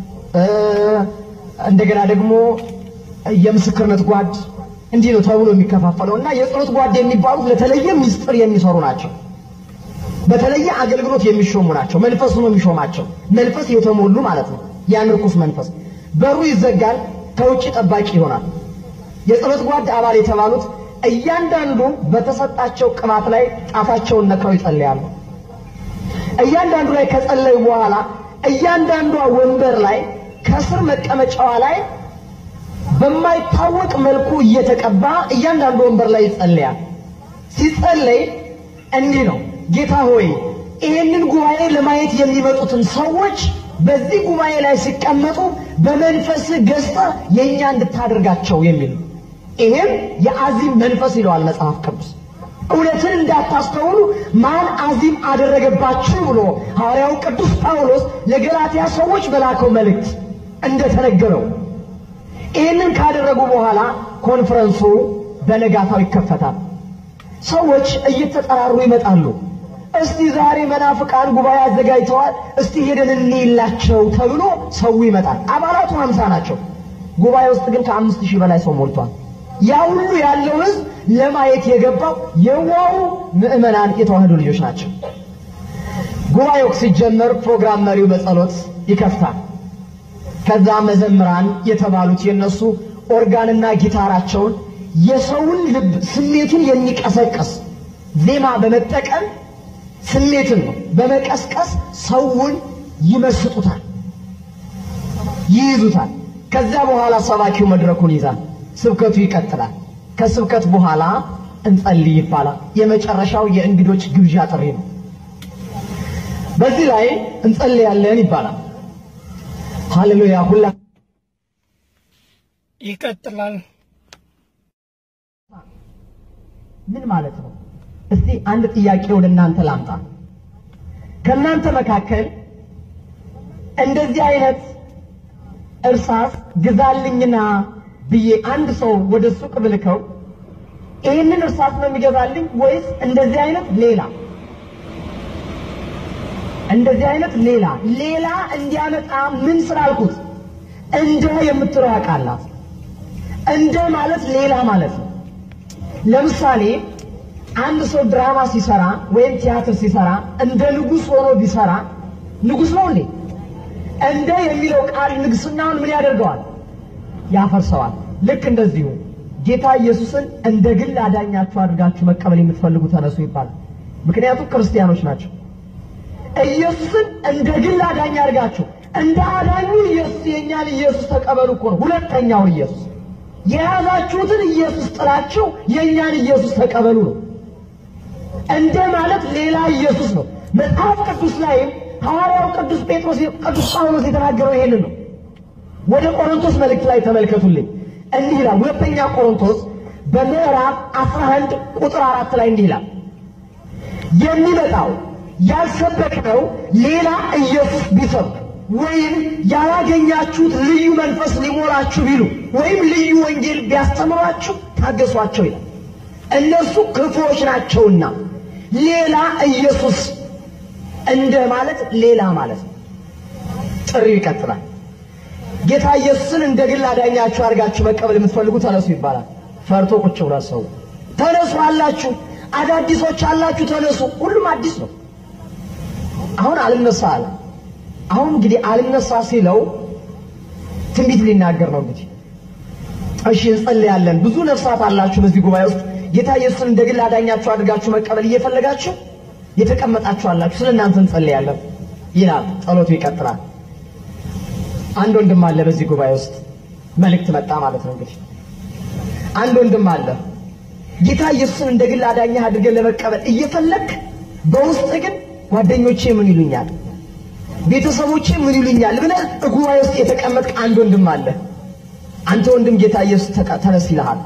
እንደገና ደግሞ የምስክርነት ጓድ እንዲህ ነው ተብሎ የሚከፋፈለውና የጸሎት ጓድ የሚባሉት ለተለየ ምስጢር የሚሰሩ ናቸው። በተለየ አገልግሎት የሚሾሙ ናቸው። መንፈሱ ነው የሚሾማቸው፣ መንፈስ የተሞሉ ማለት ነው። ያን ርኩስ መንፈስ በሩ ይዘጋል፣ ከውጭ ጠባቂ ይሆናል። የጸሎት ጓድ አባል የተባሉት እያንዳንዱ በተሰጣቸው ቅባት ላይ ጣፋቸውን ነክረው ይጸልያሉ። እያንዳንዱ ላይ ከጸለዩ በኋላ እያንዳንዷ ወንበር ላይ ከስር መቀመጫዋ ላይ በማይታወቅ መልኩ እየተቀባ እያንዳንዱ ወንበር ላይ ይጸልያል። ሲጸልይ እንዲህ ነው፣ ጌታ ሆይ ይህንን ጉባኤ ለማየት የሚመጡትን ሰዎች በዚህ ጉባኤ ላይ ሲቀመጡ በመንፈስ ገዝታ የኛ እንድታደርጋቸው የሚል። ይሄም የአዚም መንፈስ ይለዋል መጽሐፍ ቅዱስ። እውነትን እንዳታስተውሉ ማን አዚም አደረገባችሁ ብሎ ሐዋርያው ቅዱስ ጳውሎስ ለገላትያ ሰዎች በላከው መልእክት እንደተነገረው ይህንን ካደረጉ በኋላ ኮንፈረንሱ በነጋታው ይከፈታል። ሰዎች እየተጠራሩ ይመጣሉ። እስቲ ዛሬ መናፍቃን ጉባኤ አዘጋጅተዋል፣ እስቲ ሄደን እንይላቸው ተብሎ ሰው ይመጣል። አባላቱ ሃምሳ ናቸው። ጉባኤ ውስጥ ግን ከአምስት ሺህ በላይ ሰው ሞልቷል። ያ ሁሉ ያለው ህዝብ ለማየት የገባው የዋው ምእመናን የተዋህዶ ልጆች ናቸው። ጉባኤው ሲጀመር ፕሮግራም መሪው በጸሎት ይከፍታል። ከዛ መዘምራን የተባሉት የነሱ ኦርጋንና ጊታራቸውን የሰውን ልብ ስሜቱን የሚቀሰቀስ ዜማ በመጠቀም ስሜትን ነው በመቀስቀስ ሰውን ይመስጡታል፣ ይይዙታል። ከዛ በኋላ ሰባኪው መድረኩን ይዛል፣ ስብከቱ ይቀጥላል። ከስብከት በኋላ እንጸልይ ይባላል። የመጨረሻው የእንግዶች ግብዣ ጥሪ ነው። በዚህ ላይ እንጸልያለን ይባላል። ሃሌሉያ ሁላ ይቀጥላል። ምን ማለት ነው? እስቲ አንድ ጥያቄ ወደ እናንተ ላምጣ። ከናንተ መካከል እንደዚህ አይነት እርሳስ ግዛልኝና ብዬ አንድ ሰው ወደ ሱቅ ብልከው ይሄንን እርሳስ ነው የሚገዛልኝ ወይስ እንደዚህ አይነት ሌላ እንደዚህ አይነት ሌላ ሌላ እንዲያመጣ ምን ስላልኩት እንደ የምትለው ያቃላት እንደ ማለት ሌላ ማለት ነው። ለምሳሌ አንድ ሰው ድራማ ሲሰራ ወይም ቲያትር ሲሰራ እንደ ንጉስ ሆኖ ቢሰራ ንጉስ ነው እንዴ? እንደ የሚለው ቃል ንግስናውን ምን ያደርገዋል? ያፈርሰዋል። ልክ እንደዚሁ ጌታ ኢየሱስን እንደ ግል አዳኛችሁ አድርጋችሁ መቀበል የምትፈልጉ ተነሱ ይባላል። ምክንያቱም ክርስቲያኖች ናቸው። ኢየሱስን እንደ ግል አዳኝ አድርጋችሁ እንደ አዳኙ ኢየሱስ የኛን ኢየሱስ ተቀበሉ እኮ ነው። ሁለተኛው ኢየሱስ የያዛችሁትን ኢየሱስ ጥላችሁ የኛን ኢየሱስ ተቀበሉ ነው። እንደ ማለት ሌላ ኢየሱስ ነው። መጽሐፍ ቅዱስ ላይ ሐዋርያው ቅዱስ ጴጥሮስ ቅዱስ ጳውሎስ የተናገረው ይሄንን ነው። ወደ ቆሮንቶስ መልእክት ላይ ተመልከቱልኝ። እንዲህ ይላል ሁለተኛ ቆሮንቶስ በምዕራፍ አስራ አንድ ቁጥር አራት ላይ እንዲህ ይላል የሚመጣው ያልሰበከው ሌላ ኢየሱስ ቢሰብክ ወይም ያላገኛችሁት ልዩ መንፈስ ሊሞላችሁ ቢሉ ወይም ልዩ ወንጌል ቢያስተምሯችሁ ታገሷቸው ይላል። እነሱ ክፉዎች ናቸውና ሌላ ኢየሱስ እንደ ማለት ሌላ ማለት ነው። ጥሪው ይቀጥላል። ጌታ ኢየሱስን እንደ ግል አዳኛችሁ አድርጋችሁ መቀበል የምትፈልጉ ተነሱ ይባላል። ፈርቶ ቁጭ ብሏል ሰው። ተነሱ አላችሁ፣ አዳዲሶች አላችሁ ተነሱ። ሁሉም አዲስ ነው። አሁን አልነሳ አለ። አሁን እንግዲህ አልነሳ ሲለው ትንቢት ሊናገር ነው እንግዲህ። እሺ እንጸልያለን። ብዙ ነፍሳት አላችሁ በዚህ ጉባኤ ውስጥ ጌታ ኢየሱስን እንደ ግል አዳኛችሁ አድርጋችሁ መቀበል እየፈለጋችሁ የተቀመጣችሁ አላችሁ። ስለእናንተ እንጸልያለን ይላል። ጸሎቱ ይቀጥላል። አንድ ወንድም አለ በዚህ ጉባኤ ውስጥ መልእክት መጣ ማለት ነው እንግዲህ። አንድ ወንድም አለ ጌታ ኢየሱስን እንደ ግል አዳኛ አድርገን ለመቀበል እየፈለክ በውስጥ ግን ጓደኞቼ ምን ይሉኛል፣ ቤተሰቦቼ ምን ይሉኛል ብለህ ጉባኤ ውስጥ የተቀመጥክ አንድ ወንድም አለ። አንተ ወንድም ጌታ ኢየሱስ ተነስ ይልሃል።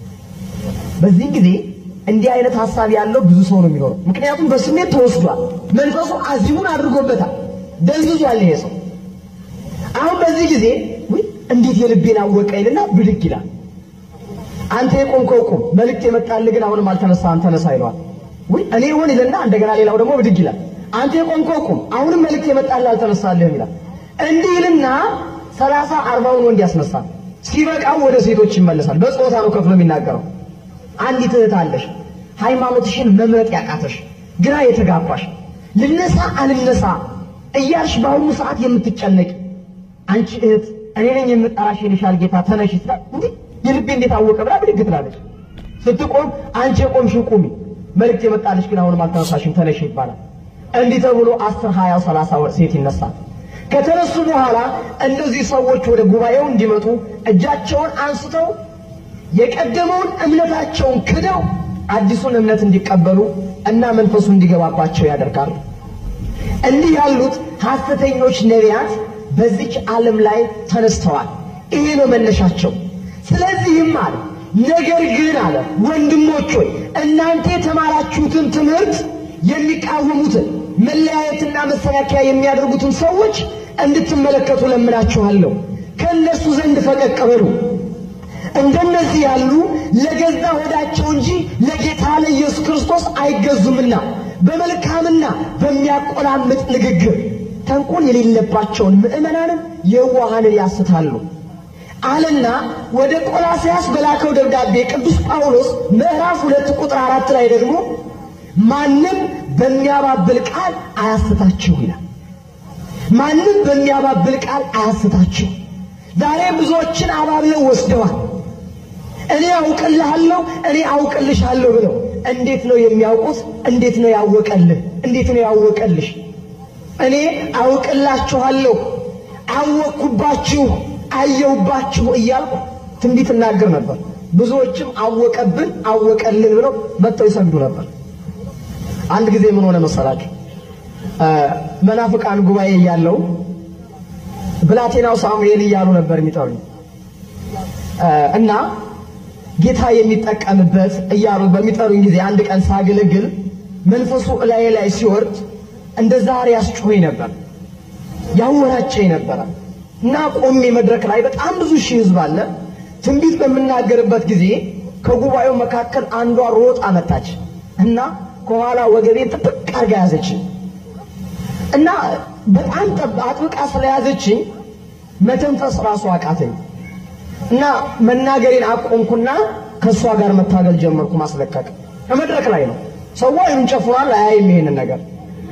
በዚህ ጊዜ እንዲህ አይነት ሐሳብ ያለው ብዙ ሰው ነው የሚኖረው። ምክንያቱም በስሜት ተወስዷል። መንፈሱ አዚሙን አድርጎበታል። ደንዝዟል ይሄ ሰው። አሁን በዚህ ጊዜ ወይ እንዴት የልቤን አወቀ ይልና ብድግ ይላል። አንተ የቆምከው ቁም፣ መልእክት የመጣልህ ግን አሁንም አልተነሳህም፣ ተነሳ ይለዋል። ወይ እኔ ሆን ይልና እንደገና ሌላው ደግሞ ብድግ ይላል። አንተ የቆምከው ቁም፣ አሁንም መልእክት የመጣልህ አልተነሳልህም ይላል። እንዲህ ይልና ሰላሳ አርባውን ወንድ ያስነሳል። ሲበቃው ወደ ሴቶች ይመለሳል። በጾታ ነው ከፍሎ የሚናገረው። አንዲት እህት አለሽ ሃይማኖትሽን መምረጥ ያቃተሽ ግራ የተጋባሽ ልነሳ አልነሳ እያልሽ በአሁኑ ሰዓት የምትጨነቂ አንቺ እህት እኔ ነኝ የምጠራሽ ይልሻል ጌታ ተነሽ ይላል። እንዴ የልቤ እንዴት አወቀ ብላ ብድግ ትላለች። ስትቆም አንቺ የቆምሽው ቁሚ፣ መልእክት የመጣልሽ ግን አሁንም አልተነሳሽም ተነሽ ይባላል። እንዲህ ተብሎ አስር ሀያ ሰላሳ ሴት ይነሳል። ከተነሱ በኋላ እነዚህ ሰዎች ወደ ጉባኤው እንዲመጡ እጃቸውን አንስተው የቀደመውን እምነታቸውን ክደው አዲሱን እምነት እንዲቀበሉ እና መንፈሱ እንዲገባባቸው ያደርጋሉ። እንዲህ ያሉት ሐሰተኞች ነቢያት በዚች ዓለም ላይ ተነስተዋል። ይሄ ነው መነሻቸው። ስለዚህም አለ ነገር ግን አለ ወንድሞች ሆይ እናንተ የተማራችሁትን ትምህርት የሚቃወሙትን መለያየትና መሰናከያ የሚያደርጉትን ሰዎች እንድትመለከቱ ለምናችኋለሁ። ከእነሱ ዘንድ ፈቀቅ በሉ። እንደነዚህ ያሉ ለገዛ ሆዳቸው እንጂ ለጌታ ለኢየሱስ ክርስቶስ አይገዙምና በመልካምና በሚያቆላምጥ ንግግር ተንኮል የሌለባቸውን ምእመናንን የዋሃንን ያስታሉ አለና ወደ ቆላስይስ በላከው ደብዳቤ ቅዱስ ጳውሎስ ምዕራፍ ሁለት ቁጥር አራት ላይ ደግሞ ማንም በሚያባብል ቃል አያስታችሁ ይላል። ማንም በሚያባብል ቃል አያስታችሁ። ዛሬ ብዙዎችን አባብለው ወስደዋል። እኔ አውቅልሃለሁ እኔ አውቅልሻለሁ ብለው እንዴት ነው የሚያውቁት? እንዴት ነው ያወቀልህ? እንዴት ነው ያወቀልሽ? እኔ አውቅላችኋለሁ፣ አወቅኩባችሁ፣ አየውባችሁ እያልኩ ትንቢት እናገር ነበር። ብዙዎችም አወቀብን አወቀልን ብለው መጥተው ይሰግዱ ነበር። አንድ ጊዜ ምን ሆነ መሰላችሁ? መናፍቃን ጉባኤ ያለው ብላቴናው ሳሙኤል እያሉ ነበር የሚጠሩኝ እና ጌታ የሚጠቀምበት እያሉ በሚጠሩኝ ጊዜ አንድ ቀን ሳገለግል መንፈሱ ላይ ላይ ሲወርድ እንደ ዛሬ ያስጮኸኝ ነበር ያወራጨኝ ነበር እና ቆሜ መድረክ ላይ በጣም ብዙ ሺህ ህዝብ አለ ትንቢት በመናገርበት ጊዜ ከጉባኤው መካከል አንዷ ሮጥ አመጣች እና ከኋላ ወገቤን ጥብቅ አድርጋ ያዘችኝ እና በጣም አጥብቃ ስለያዘችኝ መተንፈስ ራሱ አቃተኝ እና መናገሬን አቆምኩና ከሷ ጋር መታገል ጀመርኩ ማስለቀቅ ከመድረክ ላይ ነው ሰው አይን ጨፍሯል አያይም ይሄንን ነገር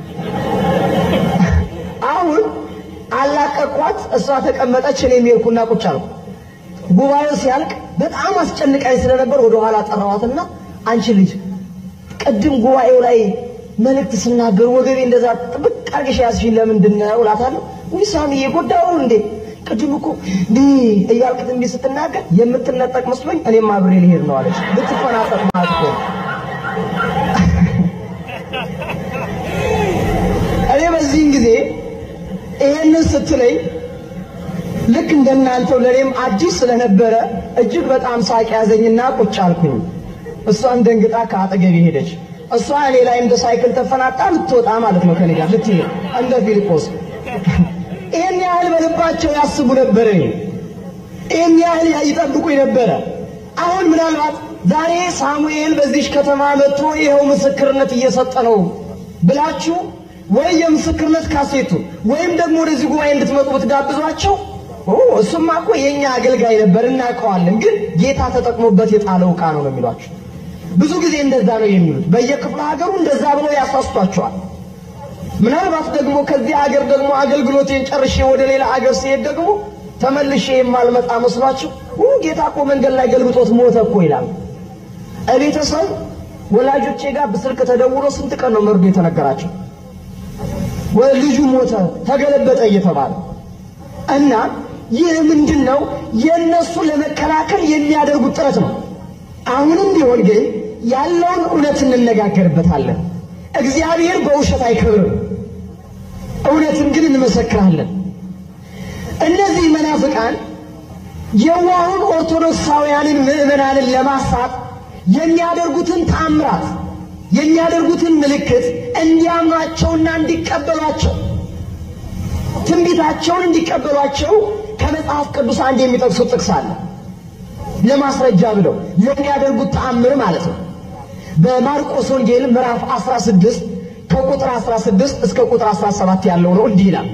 አሁን አላቀቋት እሷ ተቀመጠች እኔ ሜርኩና ቁጭ አልኩ ጉባኤው ሲያልቅ በጣም አስጨንቃይ ስለነበር ወደ ኋላ ጠራዋትና አንቺ ልጅ ቀድም ጉባኤው ላይ መልእክት ስናገር ወገቤ እንደዛ ጥብቅ አርገሽ ያስሽኝ ለምንድን ነው እላታለሁ ወይሳም ይጎዳው እንዴ ቀድም እኮ ዲ እያልኩት እንዴ ስትናገር የምትነጠቅ መስሎኝ እኔም አብሬ ልሄድ ነው አለች ልትፈናጠቅ ማለት ነው እኔ በዚህ ጊዜ ይሄንን ስትለኝ ልክ እንደናንተው ለኔም አዲስ ስለነበረ እጅግ በጣም ሳቅ ያዘኝና ቁጭ አልኩኝ እሷን ደንግጣ ከአጠገቤ ሄደች እሷ እኔ ላይ እንደ ሳይክል ተፈናጣ ልትወጣ ማለት ነው ከኔ ጋር ልትሄድ እንደ ፊልጶስ ይሄን ያህል በልባቸው ያስቡ ነበር ይሄን ያህል ይጠብቁ ነበር አሁን ምናልባት ዛሬ ሳሙኤል በዚህ ከተማ መጥቶ ይሄው ምስክርነት እየሰጠ ነው ብላችሁ ወይ የምስክርነት ካሴቱ ወይም ደግሞ ወደዚህ ጉባኤ እንድትመጡ ብትጋብዟቸው ኦ እሱማ እኮ የኛ አገልጋይ ነበር እናውቀዋለን ግን ጌታ ተጠቅሞበት የጣለው ዕቃ ነው ነው የሚሏቸው ብዙ ጊዜ እንደዛ ነው የሚሉት በየክፍለ ሀገሩ እንደዛ ብለው ያሳስቷቸዋል ምናልባት ደግሞ ከዚህ ሀገር ደግሞ አገልግሎቴን ጨርሼ ወደ ሌላ ሀገር ሲሄድ ደግሞ ተመልሼ የማልመጣ መስሏቸው ኦ ጌታ እኮ መንገድ ላይ ገልብጦት ሞተ እኮ ይላል እቤተሰብ ወላጆቼ ጋር በስልክ ተደውሎ ስንት ቀን ነው መርዶ የተነገራቸው ወልጁ ሞተ ተገለበጠ እየተባለ እና ይህ ምንድነው የነሱ ለመከላከል የሚያደርጉት ጥረት ነው አሁንም ቢሆን ግን ያለውን እውነት እንነጋገርበታለን እግዚአብሔር በውሸት አይከብርም እውነትን ግን እንመሰክራለን እነዚህ መናፍቃን የዋሁን ኦርቶዶክሳውያንን ምዕመናንን ለማሳት የሚያደርጉትን ተአምራት የሚያደርጉትን ምልክት እንዲያምኗቸውና እንዲቀበሏቸው ትንቢታቸውን እንዲቀበሏቸው ከመጽሐፍ ቅዱስ አንድ የሚጠቅሱት ጥቅስ አለ ለማስረጃ ብለው የሚያደርጉት ተአምር ማለት ነው በማርቆስ ወንጌል ምዕራፍ አስራ ስድስት ከቁጥር አስራ ስድስት እስከ ቁጥር አስራ ሰባት ያለው ነው እንዲህ ይላል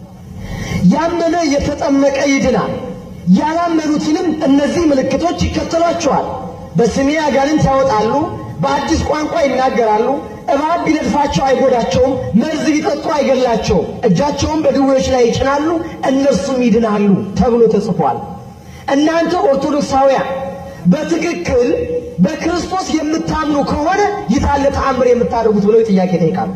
ያመነ የተጠመቀ ይድናል ያላመኑትንም እነዚህ ምልክቶች ይከተሏቸዋል በስሜ አጋንንት ያወጣሉ በአዲስ ቋንቋ ይናገራሉ እባብ ቢነድፋቸው አይጎዳቸውም መርዝ ቢጠጡ አይገድላቸውም እጃቸውን በድዌዎች ላይ ይጭናሉ እነርሱም ይድናሉ ተብሎ ተጽፏል እናንተ ኦርቶዶክሳውያን በትክክል በክርስቶስ የምታምኑ ከሆነ ይታለ ተአምር የምታደርጉት ብለው ጥያቄ ጠይቃሉ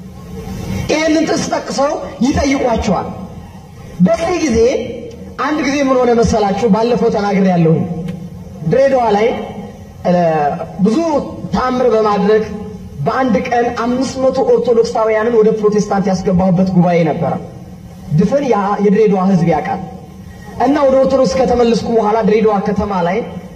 ይሄንን ጥቅስ ጠቅሰው ይጠይቋቸዋል በዚህ ጊዜ አንድ ጊዜ ምን ሆነ መሰላችሁ ባለፈው ተናግሬያለሁ ድሬዳዋ ላይ ብዙ ተአምር በማድረግ በአንድ ቀን አምስት መቶ ኦርቶዶክሳውያንን ወደ ፕሮቴስታንት ያስገባሁበት ጉባኤ ነበር ድፍን የድሬዳዋ ህዝብ ያውቃል እና ወደ ኦርቶዶክስ ከተመለስኩ በኋላ ድሬዳዋ ከተማ ላይ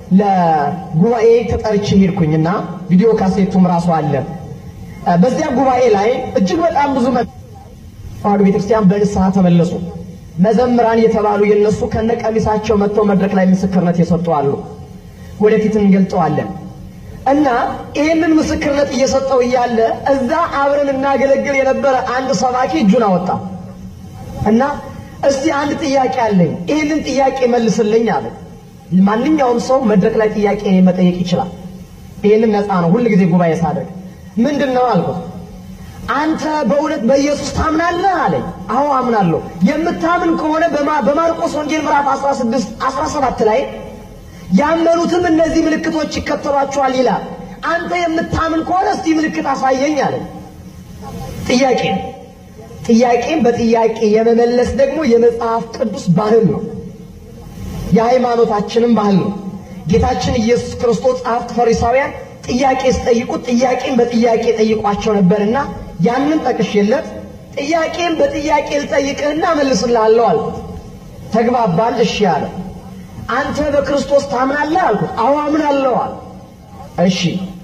ለጉባኤ ተጠርቼ ሄድኩኝና ቪዲዮ ካሴቱም ራሱ አለ በዚያ ጉባኤ ላይ እጅግ በጣም ብዙ ተዋሕዶ ቤተክርስቲያን በንስሐ ተመለሱ መዘምራን የተባሉ የነሱ ከነቀሚሳቸው መጥተው መድረክ ላይ ምስክርነት የሰጡ አሉ ወደፊት እንገልጠዋለን እና ይሄንን ምስክርነት እየሰጠው እያለ እዛ አብረን እናገለግል የነበረ አንድ ሰባኪ እጁን አወጣ እና እስቲ አንድ ጥያቄ አለኝ ይሄንን ጥያቄ መልስልኝ አለ ማንኛውም ሰው መድረክ ላይ ጥያቄ መጠየቅ ይችላል ይሄንን ነፃ ነው ሁሉ ጊዜ ጉባኤ ሳደርግ ምንድነው አልኩት አንተ በእውነት በኢየሱስ ታምናለህ አለኝ አዎ አምናለሁ የምታምን ከሆነ በማርቆስ ወንጌል ምዕራፍ አስራ ስድስት አስራ ሰባት ላይ ያመኑትም እነዚህ ምልክቶች ይከተሏቸዋል ይላል አንተ የምታምን ከሆነ እስቲ ምልክት አሳየኝ አለኝ ጥያቄ ጥያቄን በጥያቄ የመመለስ ደግሞ የመጽሐፍ ቅዱስ ባህል ነው የሃይማኖታችንም ባህል ነው ጌታችን ኢየሱስ ክርስቶስ ጸሐፍት ፈሪሳውያን ጥያቄ ሲጠይቁት ጥያቄን በጥያቄ ጠይቋቸው ነበርና ያንን ጠቅሼለት ጥያቄም በጥያቄ ልጠይቅህና መልስልሃለሁ አልኩት። ተግባባን። እሺ አለ። አንተ በክርስቶስ ታምናለህ አልኩት። አዎ አምናለሁ አለ። እሺ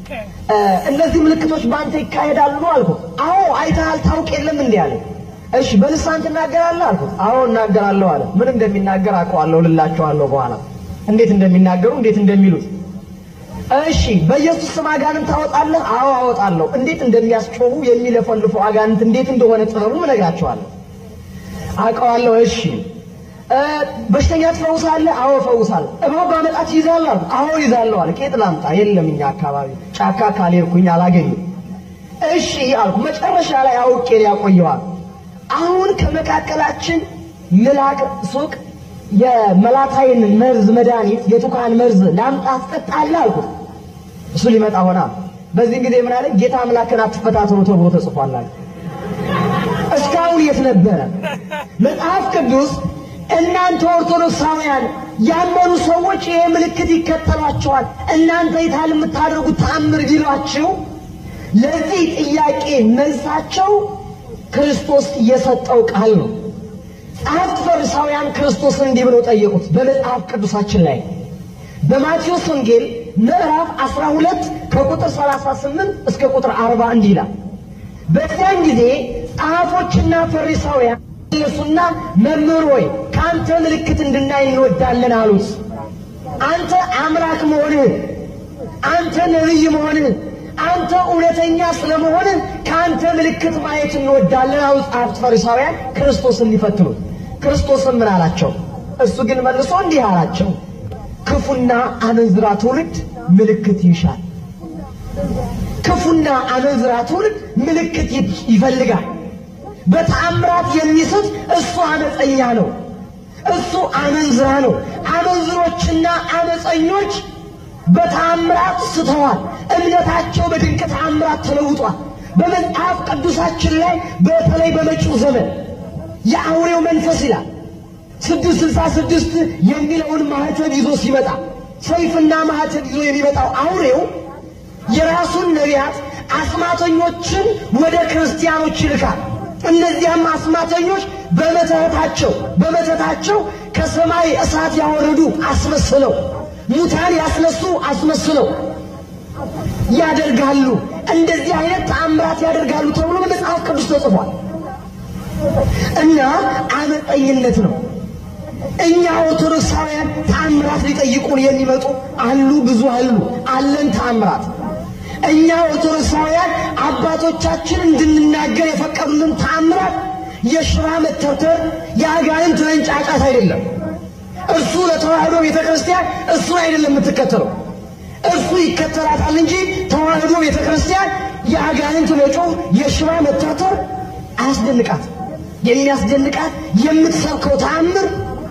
እነዚህ ምልክቶች ባንተ ይካሄዳሉ አልኩት። አዎ አይተሃል ታውቅ የለም እንዴ አለ። እሺ በልሳን ትናገራለህ አልኩት። አዎ እናገራለሁ አለ። ምን እንደሚናገር አውቀዋለሁ ልላቸዋለሁ በኋላ እንዴት እንደሚናገሩ እንዴት እንደሚሉት። እሺ በኢየሱስ ስም አጋንንት ታወጣለህ? አዎ አወጣለሁ። እንዴት እንደሚያስጮሁ የሚለፈልፉ አጋንንት እንዴት እንደሆነ ጥበቡ እነግራቸዋለሁ አውቀዋለሁ። እሺ በሽተኛ ትፈውሳለህ? አዎ እፈውሳለሁ። እባብ ባመጣት ይዛለሁ? አዎ ይዛለሁ አለ። ቄጥ ላምጣ? የለም እኛ አካባቢ ጫካ ካልሄድኩኝ አላገኝም። እሺ አልኩ። መጨረሻ ላይ አውቄ ያቆየዋል። አሁን ከመካከላችን ምላቅ ሱቅ የመላታይን መርዝ መድኃኒት የቱካን መርዝ ላምጣ አስጠጣለህ አልኩት። እሱ ሊመጣ ሆና በዚህ ጊዜ ምን አለ? ጌታ አምላክን አትፈታተኑ ተብሎ ተጽፏል አለ። እስካሁን የት ነበረ? መጽሐፍ ቅዱስ እናንተ ኦርቶዶክሳውያን ያመኑ ሰዎች ይሄ ምልክት ይከተሏቸዋል እናንተ ይታል የምታደርጉት ተአምር ቢሏችሁ ለዚህ ጥያቄ መልሳቸው ክርስቶስ የሰጠው ቃል ነው። ጸሐፍት ፈሪሳውያን ክርስቶስን እንዲህ ብለው ጠየቁት በመጽሐፍ ቅዱሳችን ላይ በማቴዎስ ወንጌል ምዕራፍ አስራ ሁለት ከቁጥር ሰላሳ ስምንት እስከ ቁጥር አርባ እንዲህ ይላል። በዚያን ጊዜ ጸሐፎችና ፈሪሳውያን ኢየሱስና መምህር ሆይ ካንተ ምልክት እንድናይ እንወዳለን አሉት። አንተ አምላክ መሆንህ፣ አንተ ነብይ መሆንህ፣ አንተ እውነተኛ ስለመሆንህ ካንተ ምልክት ማየት እንወዳለን አሉት ጸሐፍት ፈሪሳውያን ክርስቶስን ሊፈትኑት። ክርስቶስም ምን አላቸው? እሱ ግን መልሶ እንዲህ አላቸው፣ ክፉና አመንዝራ ትውልድ ምልክት ይሻል። ክፉና አመንዝራ ትውልድ ምልክት ይፈልጋል። በተአምራት የሚስት እሱ አመፀኛ ነው፣ እሱ አመንዝራ ነው። አመንዝሮችና አመፀኞች በተአምራት ስተዋል። እምነታቸው በድንቅ ተአምራት ተለውጧል። በመጽሐፍ ቅዱሳችን ላይ በተለይ በመጪው ዘመን የአውሬው መንፈስ ይላል ስድስት ስልሳ ስድስት የሚለውን ማህተብ ይዞ ሲመጣ ሰይፍና ማህተብ ይዞ የሚመጣው አውሬው የራሱን ነቢያት አስማተኞችን ወደ ክርስቲያኖች ይልካል። እነዚያም አስማተኞች በመተታቸው በመተታቸው ከሰማይ እሳት ያወረዱ አስመስለው ሙታን ያስነሱ አስመስለው ያደርጋሉ። እንደዚህ አይነት ተአምራት ያደርጋሉ ተብሎ በመጽሐፍ ቅዱስ ተጽፏል። እና አመፀኝነት ነው። እኛ ኦርቶዶክሳውያን ተአምራት ሊጠይቁን የሚመጡ አሉ፣ ብዙ አሉ፣ አለን ተአምራት። እኛ ኦርቶዶክሳውያን አባቶቻችን እንድንናገር የፈቀዱልን ተአምራት የሽባ መተርተር የአጋንንት መንጫጫት አይደለም። እሱ ለተዋህዶ ቤተክርስቲያን እሱ አይደለም የምትከተለው፣ እሱ ይከተላታል እንጂ ተዋህዶ ቤተክርስቲያን የአጋንንት መጮህ የሽባ መተርተር አያስደንቃት። የሚያስደንቃት የምትሰብከው ተአምር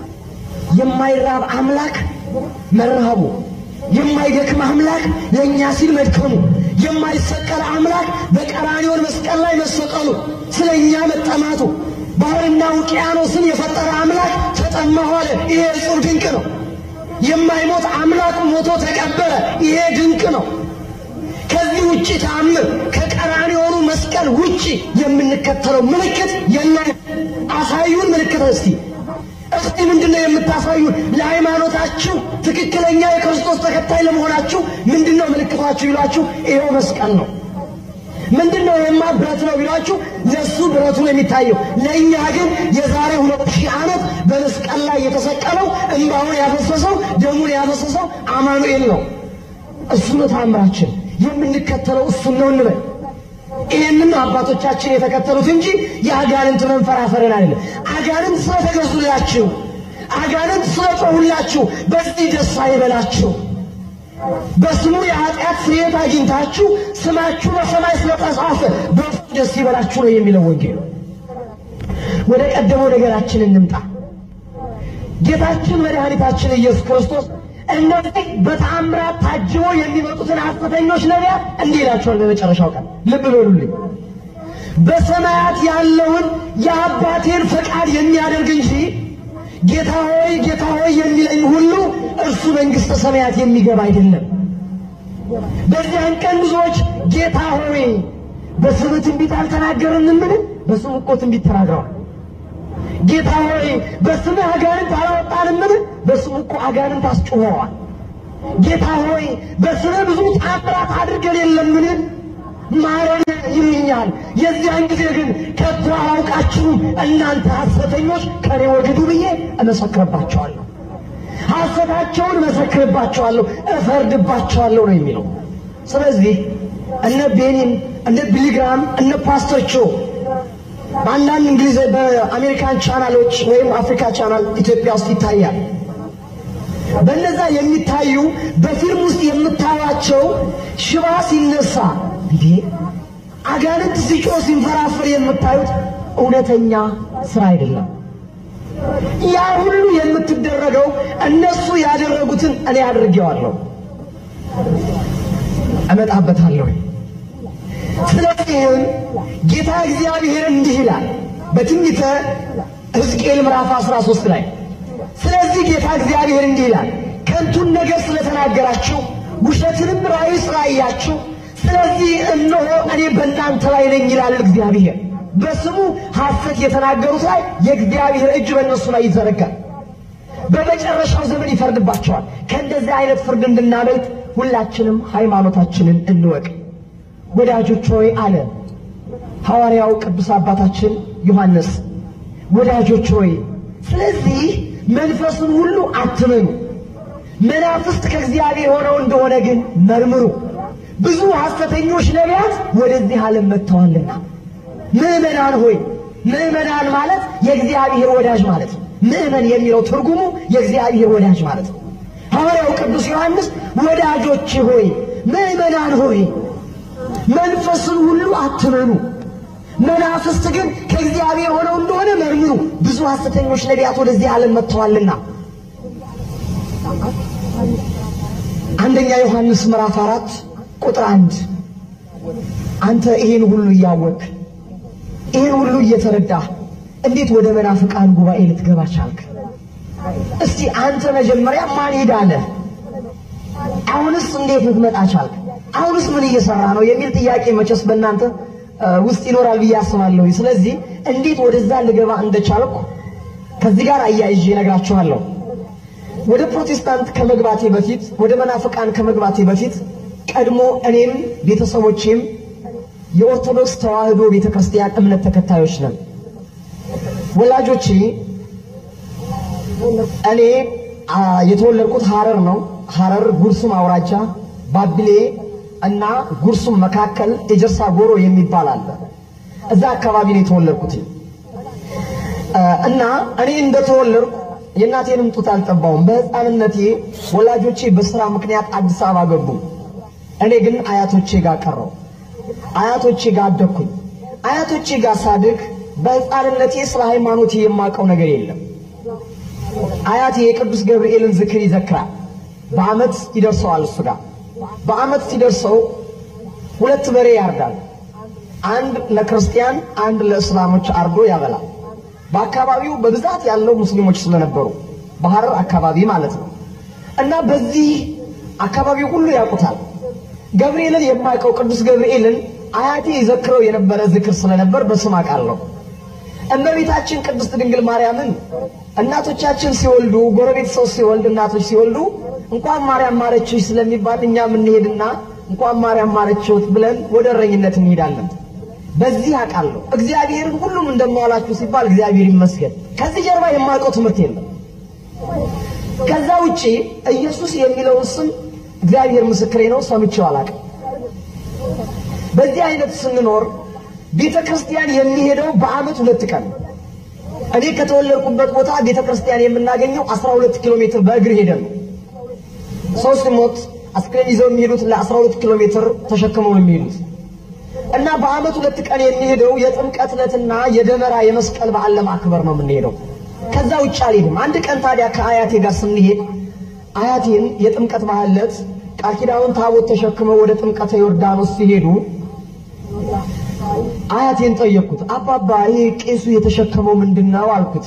የማይራብ አምላክ መራቡ፣ የማይደክም አምላክ ለእኛ ሲል መድከሙ፣ የማይሰቀል አምላክ በቀራንዮ መስቀል ላይ መሰቀሉ፣ ስለኛ መጠማቱ፣ ባህርና ውቅያኖስን የፈጠረ አምላክ ተጠማሁ አለ። ይሄ እጹብ ድንቅ ነው። የማይሞት አምላክ ሞቶ ተቀበረ። ይሄ ድንቅ ነው። ከዚህ ውጪ ተአምር ከቀራንዮ መስቀል ውጪ የምንከተለው ምልክት የለም። አሳዩን ምልክት እስቲ እስቲ ምንድነው የምታሳዩን? ለሃይማኖታችሁ ትክክለኛ የክርስቶስ ተከታይ ለመሆናችሁ ምንድነው ምልክታችሁ ይሏችሁ? ይሄው መስቀል ነው። ምንድነው የማ ብረት ነው ይሏችሁ? ለሱ ብረቱ ነው የሚታየው። ለኛ ግን የዛሬ ሁለት ሺህ ዓመት በመስቀል ላይ የተሰቀለው እንባውን ያፈሰሰው ደሙን ያፈሰሰው አማኑኤል ነው። እሱ ነው ተአምራችን። የምንከተለው እሱ ነው እንበል። ይሄንን አባቶቻችን የተከተሉት እንጂ የአጋንንት መንፈራፈርን አይደለም። አጋንንት ስለተገዙላችሁ፣ አጋንንት ስለጮሁላችሁ በዚህ ደስ አይበላችሁ። በስሙ የኃጢአት ስርየት አግኝታችሁ ስማችሁ በሰማይ ስለተጻፈ በሱ ደስ ይበላችሁ ነው የሚለው ወንጌል። ወደ ቀደመው ነገራችን እንምጣ። ጌታችን መድኃኒታችን ኢየሱስ ክርስቶስ እነዚህ በተአምራት ታጅበው የሚመጡትን ሐሰተኞች ነቢያት እንዲህ ይላቸዋል በመጨረሻው ቀን። ልብ በሉልኝ። በሰማያት ያለውን የአባቴን ፈቃድ የሚያደርግ እንጂ ጌታ ሆይ ጌታ ሆይ የሚለኝ ሁሉ እርሱ መንግሥተ ሰማያት የሚገባ አይደለም። በዚያን ቀን ብዙዎች ጌታ ሆይ በስምህ ትንቢት አልተናገርንም? በስሙ እኮ ትንቢት ተናግረዋል። ጌታ ሆይ በስምህ አጋንንት አላወጣንምን? በስሙ እኮ አጋንንት አስጮኸዋል። ጌታ ሆይ በስምህ ብዙ ተአምራት አድርገን የለምን? ማረን ይሉኛል። የዚያን ጊዜ ግን ከቶ አላውቃችሁም እናንተ ሐሰተኞች ከኔ ወግዱ ብዬ እመሰክርባቸዋለሁ። ሐሰታቸውን እመሰክርባቸዋለሁ፣ እፈርድባቸዋለሁ ነው የሚለው። ስለዚህ እነ ቤኒን እነ ቢሊግራም እነ ፓስተር ቾ በአንዳንድ እንግሊዝ በአሜሪካን ቻናሎች ወይም አፍሪካ ቻናል ኢትዮጵያ ውስጥ ይታያል። በእነዛ የሚታዩ በፊልም ውስጥ የምታዩቸው ሽባ ሲነሳ እንዴ አጋንንት ሲጮህ ሲንፈራፈር የምታዩት እውነተኛ ስራ አይደለም። ያ ሁሉ የምትደረገው እነሱ ያደረጉትን እኔ አድርጌዋለሁ፣ እመጣበታለሁ። ስለዚህ ጌታ እግዚአብሔር እንዲህ ይላል በትንቢተ ሕዝቅኤል ምዕራፍ አስራ ሶስት ላይ ስለዚህ ጌታ እግዚአብሔር እንዲህ ይላል ከንቱን ነገር ስለተናገራችሁ ውሸትንም ራእይ ስላያችሁ ስለዚህ እነሆ እኔ በእናንተ ላይ ነኝ ይላል እግዚአብሔር። በስሙ ሐሰት የተናገሩት ላይ የእግዚአብሔር እጅ በእነሱ ላይ ይዘረጋል። በመጨረሻው ዘመን ይፈርድባቸዋል። ከእንደዚህ አይነት ፍርድ እንድናመልጥ ሁላችንም ሃይማኖታችንን እንወቅ። ወዳጆች ሆይ አለ ሐዋርያው ቅዱስ አባታችን ዮሐንስ፣ ወዳጆች ሆይ ስለዚህ መንፈስን ሁሉ አትመኑ፣ መናፍስት ከእግዚአብሔር ሆነው እንደሆነ ግን መርምሩ፣ ብዙ ሐሰተኞች ነቢያት ወደዚህ ዓለም መጥተዋልና። ምእመናን ሆይ፣ ምእመናን ማለት የእግዚአብሔር ወዳጅ ማለት ነው። ምእመን የሚለው ትርጉሙ የእግዚአብሔር ወዳጅ ማለት ነው። ሐዋርያው ቅዱስ ዮሐንስ ወዳጆች ሆይ፣ ምእመናን ሆይ መንፈስን ሁሉ አትመኑ፣ መናፍስት ግን ከእግዚአብሔር ሆነው እንደሆነ መርምሩ፣ ብዙ ሐሰተኞች ነቢያት ወደዚህ ዓለም መጥተዋልና። አንደኛ ዮሐንስ ምዕራፍ አራት ቁጥር አንድ አንተ ይሄን ሁሉ እያወቅ ይሄን ሁሉ እየተረዳህ እንዴት ወደ መናፍቃን ጉባኤ ልትገባ ቻልክ? እስቲ አንተ መጀመሪያ ማን ሄዳለ? አሁንስ እንዴት ልትመጣ ቻልክ? አሁንስ ምን እየሰራ ነው የሚል ጥያቄ መቼስ በእናንተ ውስጥ ይኖራል ብዬ አስባለሁ። ስለዚህ እንዴት ወደዛ ልገባ እንደቻልኩ ከዚህ ጋር አያይዤ እነግራችኋለሁ። ወደ ፕሮቴስታንት ከመግባቴ በፊት ወደ መናፍቃን ከመግባቴ በፊት ቀድሞ እኔም ቤተሰቦቼም የኦርቶዶክስ ተዋህዶ ቤተክርስቲያን እምነት ተከታዮች ነን። ወላጆቼ እኔ የተወለድኩት ሐረር ነው። ሐረር ጉርሱም አውራጃ ባቢሌ እና ጉርሱም መካከል የጀርሳ ጎሮ የሚባል አለ። እዛ አካባቢ ነው የተወለድኩት እና እኔ እንደተወለድኩ የእናቴንም ጡት አልጠባውም። በሕፃንነቴ ወላጆቼ በስራ ምክንያት አዲስ አበባ ገቡ። እኔ ግን አያቶቼ ጋር ቀረሁ። አያቶቼ ጋር አደኩኝ። አያቶቼ ጋር ሳድግ በሕፃንነቴ ስለ ሃይማኖቴ የማውቀው ነገር የለም። አያቴ የቅዱስ ገብርኤልን ዝክር ይዘክራል። በአመት ይደርሰዋል። እሱ ጋር በአመት ሲደርሰው ሁለት በሬ ያርዳል። አንድ ለክርስቲያን አንድ ለእስላሞች አርዶ ያበላል። በአካባቢው በብዛት ያለው ሙስሊሞች ስለነበሩ በሐረር አካባቢ ማለት ነው። እና በዚህ አካባቢ ሁሉ ያውቁታል። ገብርኤልን የማይቀው ቅዱስ ገብርኤልን አያቴ ይዘክረው የነበረ ዝክር ስለነበር በስም አውቃለሁ። እመቤታችን ቅድስት ድንግል ማርያምን እናቶቻችን ሲወልዱ ጎረቤት ሰው ሲወልድ እናቶች ሲወልዱ እንኳን ማርያም ማረችሽ ስለሚባል እኛም እንሄድና እንኳን ማርያም ማረችውት ብለን ወደ እረኝነት እንሄዳለን። በዚህ አውቃለሁ። እግዚአብሔርን ሁሉም እንደማዋላችሁ ሲባል እግዚአብሔር ይመስገን። ከዚህ ጀርባ የማውቀው ትምህርት የለም። ከዛ ውጪ ኢየሱስ የሚለው ስም እግዚአብሔር ምስክሬ ነው ሰምቼው አላውቅም። በዚህ አይነት ስንኖር ቤተክርስቲያን የሚሄደው በአመት ሁለት ቀን። እኔ ከተወለድኩበት ቦታ ቤተክርስቲያን የምናገኘው አስራ ሁለት ኪሎ ሜትር በእግር ሄደን ነው። ሶስት ሞት አስክሬን ይዘው የሚሄዱት ለአስራ ሁለት ኪሎ ሜትር ተሸክመው ነው የሚሄዱት። እና በአመት ሁለት ቀን የሚሄደው የጥምቀት ዕለትና የደመራ የመስቀል በዓል ለማክበር ነው የምንሄደው። ከዛ ውጭ አልሄድም። አንድ ቀን ታዲያ ከአያቴ ጋር ስንሄድ አያቴን የጥምቀት በዓል ዕለት ቃል ኪዳኑን ታቦት ተሸክመው ወደ ጥምቀተ ዮርዳኖስ ሲሄዱ አያቴን ጠየቅኩት። አባባ ይሄ ቄሱ የተሸከመው ምንድነው አልኩት።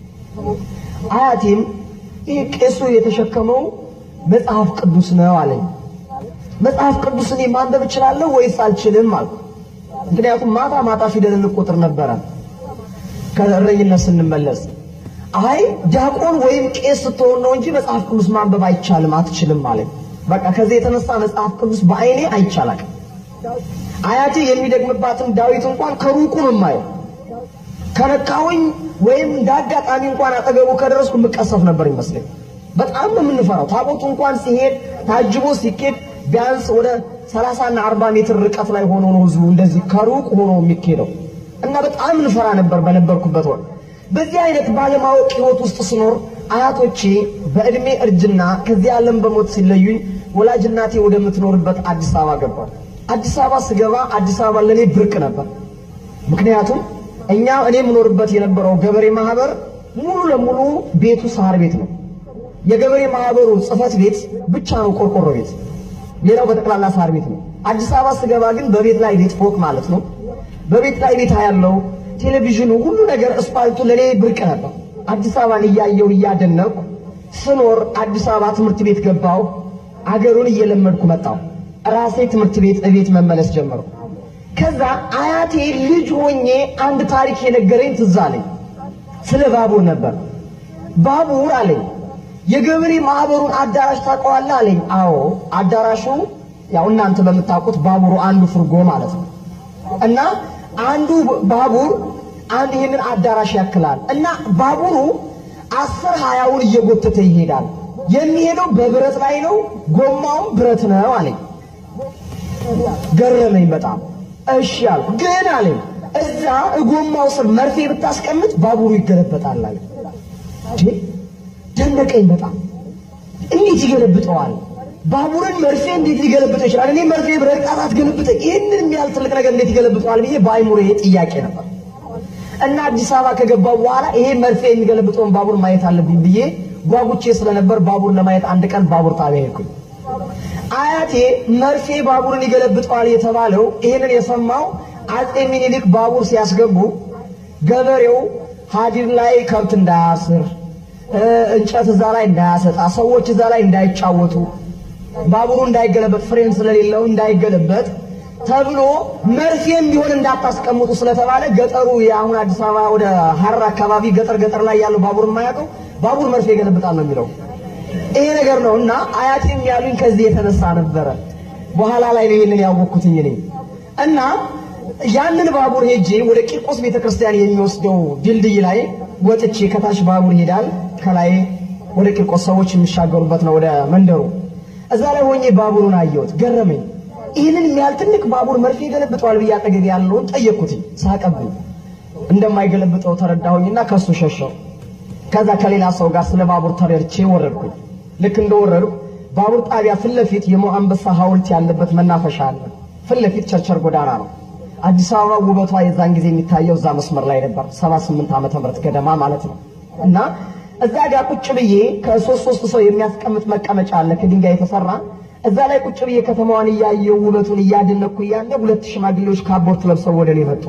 አያቴም ይሄ ቄሱ የተሸከመው መጽሐፍ ቅዱስ ነው አለኝ። መጽሐፍ ቅዱስን ማንበብ እችላለሁ ወይስ አልችልም አልኩ። ምክንያቱም ማታ ማታ ፊደል እንቆጥር ነበር ከእረኝነት ስንመለስ አይ ዲያቆን ወይም ቄስ ስትሆን ነው እንጂ መጽሐፍ ቅዱስ ማንበብ አይቻልም አትችልም ማለት በቃ ከዚህ የተነሳ መጽሐፍ ቅዱስ በአይኔ አይቻላል አያቴ የሚደግምባትን ዳዊት እንኳን ከሩቁ ነው ማየው ከነካውኝ ወይም እንዳጋጣሚ እንኳን አጠገቡ ከደረስኩ መቀሰፍ ነበር ይመስለኝ በጣም የምንፈራው ታቦቱ እንኳን ሲሄድ ታጅቦ ሲኬድ ቢያንስ ወደ ሰላሳ እና አርባ ሜትር ርቀት ላይ ሆኖ ነው ህዝቡ እንደዚህ ከሩቅ ሆኖ የሚኬደው እና በጣም እንፈራ ነበር በነበርኩበት ወቅት በዚህ አይነት ባለማወቅ ህይወት ውስጥ ስኖር አያቶቼ በእድሜ እርጅና ከዚህ ዓለም በሞት ሲለዩኝ ወላጅ እናቴ ወደምትኖርበት አዲስ አበባ ገባሁ አዲስ አበባ ስገባ አዲስ አበባ ለኔ ብርቅ ነበር ምክንያቱም እኛ እኔ ምኖርበት የነበረው ገበሬ ማህበር ሙሉ ለሙሉ ቤቱ ሳር ቤት ነው የገበሬ ማህበሩ ጽፈት ቤት ብቻ ነው ቆርቆሮ ቤት ሌላው በጠቅላላ ሳር ቤት ነው አዲስ አበባ ስገባ ግን በቤት ላይ ቤት ፎቅ ማለት ነው በቤት ላይ ቤት ያለው ቴሌቪዥኑ ሁሉ ነገር እስፓልቱ ለኔ ብርቅ ነበር አዲስ አበባን እያየው እያደነቁ ስኖር አዲስ አበባ ትምህርት ቤት ገባው አገሩን እየለመድኩ መጣው ራሴ ትምህርት ቤት እቤት መመለስ ጀመርኩ ከዛ አያቴ ልጅ ሆኜ አንድ ታሪክ የነገረኝ ትዝ አለኝ ስለ ባቡር ነበር ባቡር አለኝ የገበሬ ማህበሩን አዳራሽ ታውቀዋለህ አለኝ አዎ አዳራሹ ያው እናንተ በመታውቁት ባቡሩ አንዱ ፍርጎ ማለት ነው እና አንዱ ባቡር አንድ ይሄንን አዳራሽ ያክላል እና ባቡሩ አስር ሃያውን እየጎተተ ይሄዳል የሚሄደው በብረት ላይ ነው ጎማው ብረት ነው አለኝ ገረመኝ በጣም እሺ አልኩ ግን አለኝ እዛ ጎማው ስር መርፌ ብታስቀምጥ ባቡሩ ይገለበጣል አለኝ ደነቀኝ በጣም እንዴት ይገለብጠዋል ባቡርን መርፌ እንዴት ሊገለብጠው ይችላል እኔ መርፌ ብረቃት አትገለብጠ ይሄንን የሚያል ትልቅ ነገር እንዴት ይገለብጠዋል ብዬ ባይሙሬ ጥያቄ ነበር እና አዲስ አበባ ከገባው በኋላ ይሄ መርፌ የሚገለብጠውን ባቡር ማየት አለብኝ ብዬ ጓጉቼ ስለነበር ባቡር ለማየት አንድ ቀን ባቡር ጣቢያ ሄድኩኝ አያቴ መርፌ ባቡርን ይገለብጠዋል የተባለው ይሄንን የሰማው አጼ ሚኒሊክ ባቡር ሲያስገቡ ገበሬው ሀዲድ ላይ ከብት እንዳያስር እንጨት እዛ ላይ እንዳያሰጣ ሰዎች እዛ ላይ እንዳይጫወቱ ባቡሩ እንዳይገለበጥ ፍሬም ስለሌለው እንዳይገለበጥ ተብሎ መርፌም ቢሆን እንዳታስቀምጡ ስለተባለ ገጠሩ ያሁን አዲስ አበባ ወደ ሐረር አካባቢ ገጠር ገጠር ላይ ያለው ባቡር ማያውቀው ባቡር መርፌ ይገለብጣል ነው የሚለው ይሄ ነገር ነውና አያቴም ያሉኝ ከዚህ የተነሳ ነበር በኋላ ላይ ነው ይሄንን ያወኩትኝ እኔ እና ያንን ባቡር ሄጄ ወደ ቂርቆስ ቤተክርስቲያን የሚወስደው ድልድይ ላይ ወጥቼ ከታች ባቡር ይሄዳል ከላይ ወደ ቂርቆስ ሰዎች የሚሻገሩበት ነው ወደ መንደሩ እዛ ላይ ሆኜ ባቡሩን አየሁት ገረመኝ ይሄንን የሚያል ትልቅ ባቡር መርፌ ይገለብጠዋል ብዬ አጠገቤ ያለውን ጠየቅኩትኝ ሳቀብኝ እንደማይገለብጠው ተረዳሁኝና ከሱ ሸሸው ከዛ ከሌላ ሰው ጋር ስለ ባቡር ተረድቼ ወረድኩኝ ልክ እንደወረድኩ ባቡር ጣቢያ ፊት ለፊት የሞአንበሳ ሐውልት ያለበት መናፈሻ አለ ፊት ለፊት ቸርቸር ጎዳና ነው አዲስ አበባ ውበቷ የዛን ጊዜ የሚታየው እዛ መስመር ላይ ነበር ሰባ ስምንት ዓመተ ምህረት ገደማ ማለት ነው እና እዛ ጋር ቁጭ ብዬ ከሶስት ሶስት ሰው የሚያስቀምጥ መቀመጫ አለ ከድንጋይ የተሰራ እዛ ላይ ቁጭ ብዬ ከተማዋን እያየው ውበቱን እያደነኩ ያለ ሁለት ሽማግሌዎች ካቦርት ለብሰው ወደኔ መጡ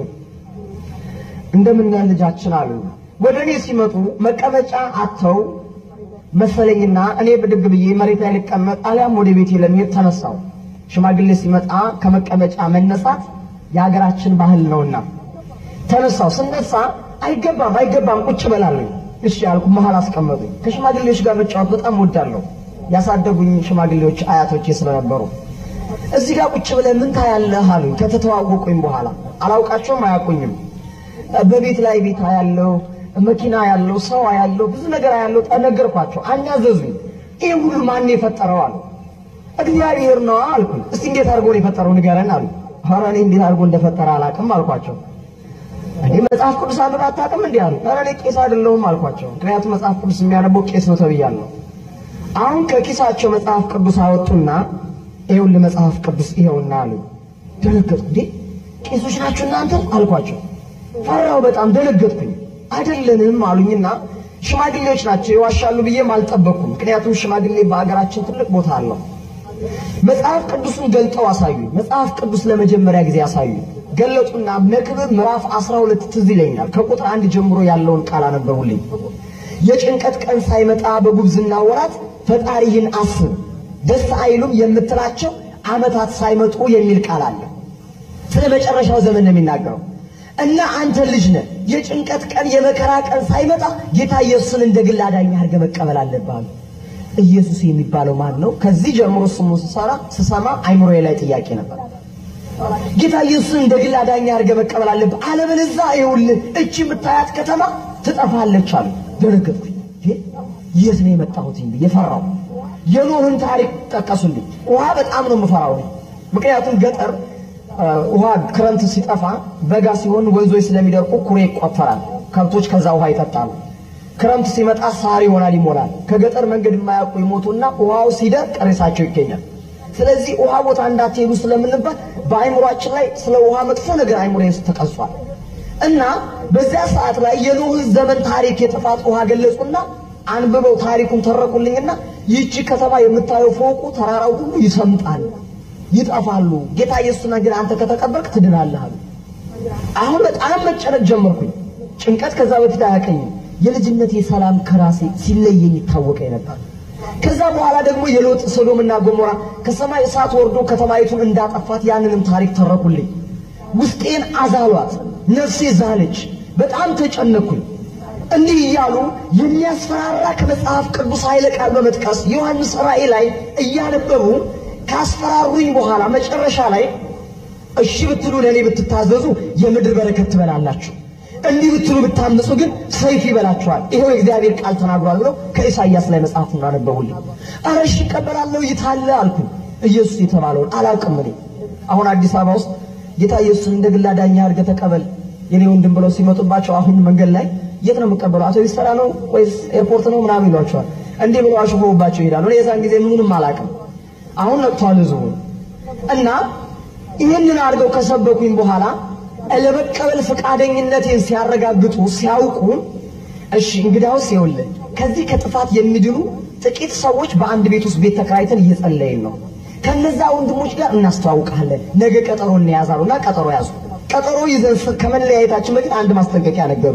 እንደምን ያለ ልጃችን አሉ ወደኔ ሲመጡ መቀመጫ አጥተው መሰለኝና እኔ ብድግ ብዬ መሬት ላይ ልቀመጥ አሊያም ወደ ቤቴ ለመሄድ ተነሳው ሽማግሌ ሲመጣ ከመቀመጫ መነሳት የሀገራችን ባህል ነውና ተነሳው ስነሳ አይገባም አይገባም ቁጭ በላለሁ እሺ ያልኩ መሃል አስቀመጡኝ ከሽማግሌዎች ጋር መጫወት በጣም ወዳለሁ ያሳደጉኝ ሽማግሌዎች አያቶቼ ስለነበሩ እዚህ ጋር ቁጭ ብለ ምን ታያለህ አሉኝ ከተተዋወቁኝ በኋላ አላውቃቸውም አያውቁኝም በቤት ላይ ቤት ያለው መኪና ያለው ሰው ያለው ብዙ ነገር ያለው ተነገርኳቸው አኛዘዙኝ ይሄ ሁሉ ማን የፈጠረው አሉ እግዚአብሔር ነው አልኩኝ እስቲ እንዴት አድርጎ ነው የፈጠረው ንገረን አሉ ኧረ እኔ እንዴት አድርጎ እንደፈጠረ አላውቅም አልኳቸው እኔ መጽሐፍ ቅዱስ አንብበህ አታውቅም እንዴ አሉ ኧረ እኔ ቄስ አይደለሁም አልኳቸው ምክንያቱም መጽሐፍ ቅዱስ የሚያነበው ቄስ ነው ተብያለሁ አሁን ከኪሳቸው መጽሐፍ ቅዱስ አወጡና ይኸውልህ መጽሐፍ ቅዱስ ይኸውና አሉ ደነገጥኩ እንዴ ቄሶች ናችሁ እናንተ አልኳቸው ፈራው በጣም ደነገጥኩኝ አይደለንም አሉኝና ሽማግሌዎች ናቸው ይዋሻሉ ብዬም አልጠበቅኩም ምክንያቱም ሽማግሌ በአገራችን ትልቅ ቦታ አለው መጽሐፍ ቅዱስን ገልጠው አሳዩ መጽሐፍ ቅዱስ ለመጀመሪያ ጊዜ አሳዩ ገለጡና መክብብ ምዕራፍ አስራ ሁለት ትዝ ይለኛል ከቁጥር አንድ ጀምሮ ያለውን ቃል አነበቡልኝ የጭንቀት ቀን ሳይመጣ በጉብዝና ወራት ፈጣሪህን አስብ ደስ አይሉም የምትላቸው አመታት ሳይመጡ የሚል ቃል አለ ስለ መጨረሻው ዘመን ነው የሚናገረው። እና አንተ ልጅ ነህ የጭንቀት ቀን የመከራ ቀን ሳይመጣ ጌታ ኢየሱስን እንደ ግል አዳኝ አድርገህ መቀበል አለብህ። ኢየሱስ የሚባለው ማን ነው? ከዚህ ጀምሮ ስሙን ስሰራ ስሰማ አይምሮዬ ላይ ጥያቄ ነበር። ጌታ ኢየሱስን እንደ ግል አዳኝ አድርገህ መቀበል አለብህ፣ አለበለዚያ ይኸውልህ እቺ የምታያት ከተማ ትጠፋለች አሉ። ደነገጥኩኝ። የት ነው የመጣሁት ብዬ ፈራሁ። የኖህን ታሪክ ጠቀሱልኝ። ውሃ በጣም ነው የምፈራው፣ ምክንያቱም ገጠር ውሃ ክረምት ሲጠፋ በጋ ሲሆን ወንዞች ስለሚደርቁ ኩሬ ይቆፈራል፣ ከብቶች ከዛ ውሃ ይጠጣሉ። ክረምት ሲመጣ ሳር ይሆናል ይሞላል። ከገጠር መንገድ የማያውቁ ይሞቱና ውሃው ሲደርቅ ሬሳቸው ይገኛል። ስለዚህ ውሃ ቦታ እንዳትሄዱ ስለምንባል በአይምሮአችን ላይ ስለ ውሃ መጥፎ ነገር አይምሮዬ ውስጥ ተቀርጿል። እና በዚያ ሰዓት ላይ የኖህን ዘመን ታሪክ የጥፋት ውሃ ገለጹና አንብበው ታሪኩን ተረኩልኝና ይህች ከተማ የምታየው ፎቁ ተራራው ሁሉ ይሰምጣል፣ ይጠፋሉ፣ ጌታ ኢየሱስን ግን አንተ ከተቀበልክ ትድናለህ አሉ። አሁን በጣም መጨነቅ ጀመርኩኝ። ጭንቀት ከዛ በፊት አያቀኝም። የልጅነቴ ሰላም ከራሴ ሲለየኝ ይታወቀኝ ነበር። ከዛ በኋላ ደግሞ የሎጥ ሶዶምና ገሞራ ከሰማይ እሳት ወርዶ ከተማይቱን እንዳጠፋት ያንንም ታሪክ ተረኩልኝ። ውስጤን አዛሏት፣ ነፍሴ ዛለች፣ በጣም ተጨነቅኩኝ። እንዲህ እያሉ የሚያስፈራራ ከመጽሐፍ ቅዱስ ኃይለ ቃል በመጥቀስ ዮሐንስ ራእይ ላይ እያነበቡ ካስፈራሩኝ በኋላ መጨረሻ ላይ እሺ ብትሉ ለኔ ብትታዘዙ የምድር በረከት ትበላላችሁ፣ እንዲህ ብትሉ ብታምፁ ግን ሰይፍ ይበላችኋል፣ ይሄው የእግዚአብሔር ቃል ተናግሯል ብለው ከኢሳይያስ ላይ መጽሐፉን አነበቡልኝ። አረ እሺ እቀበላለሁ ይታለ አልኩ። ኢየሱስ የተባለውን አላውቅም እኔ። አሁን አዲስ አበባ ውስጥ ጌታ ኢየሱስን እንደ ግል አዳኝ አድርገህ ተቀበል የኔ ወንድም ብለው ሲመጡባቸው አሁን መንገድ ላይ የት ነው የምቀበለው? አቶ ይሰራ ነው ወይስ ኤርፖርት ነው ምናምን ይሏቸዋል። እንዲህ ብለው አሽፎባቸው ይሄዳሉ። እኔ የዛን ጊዜ ምንም አላውቅም። አሁን ነቅቷል ህዝቡ። እና ይህንን አድርገው ከሰበኩኝ በኋላ ለመቀበል ፈቃደኝነቴን ሲያረጋግጡ ሲያውቁ እሺ እንግዲያውስ ይኸውልህ ከዚህ ከጥፋት የሚድኑ ጥቂት ሰዎች በአንድ ቤት ውስጥ ቤት ተከራይተን እየጸለይን ነው፣ ከነዛ ወንድሞች ጋር እናስተዋውቃለን፣ ነገ ቀጠሮ እንያዛሉና ቀጠሮ ያዙ። ቀጠሮ ይዘን ከመለያየታችን በፊት አንድ ማስጠንቀቂያ ነገሩ።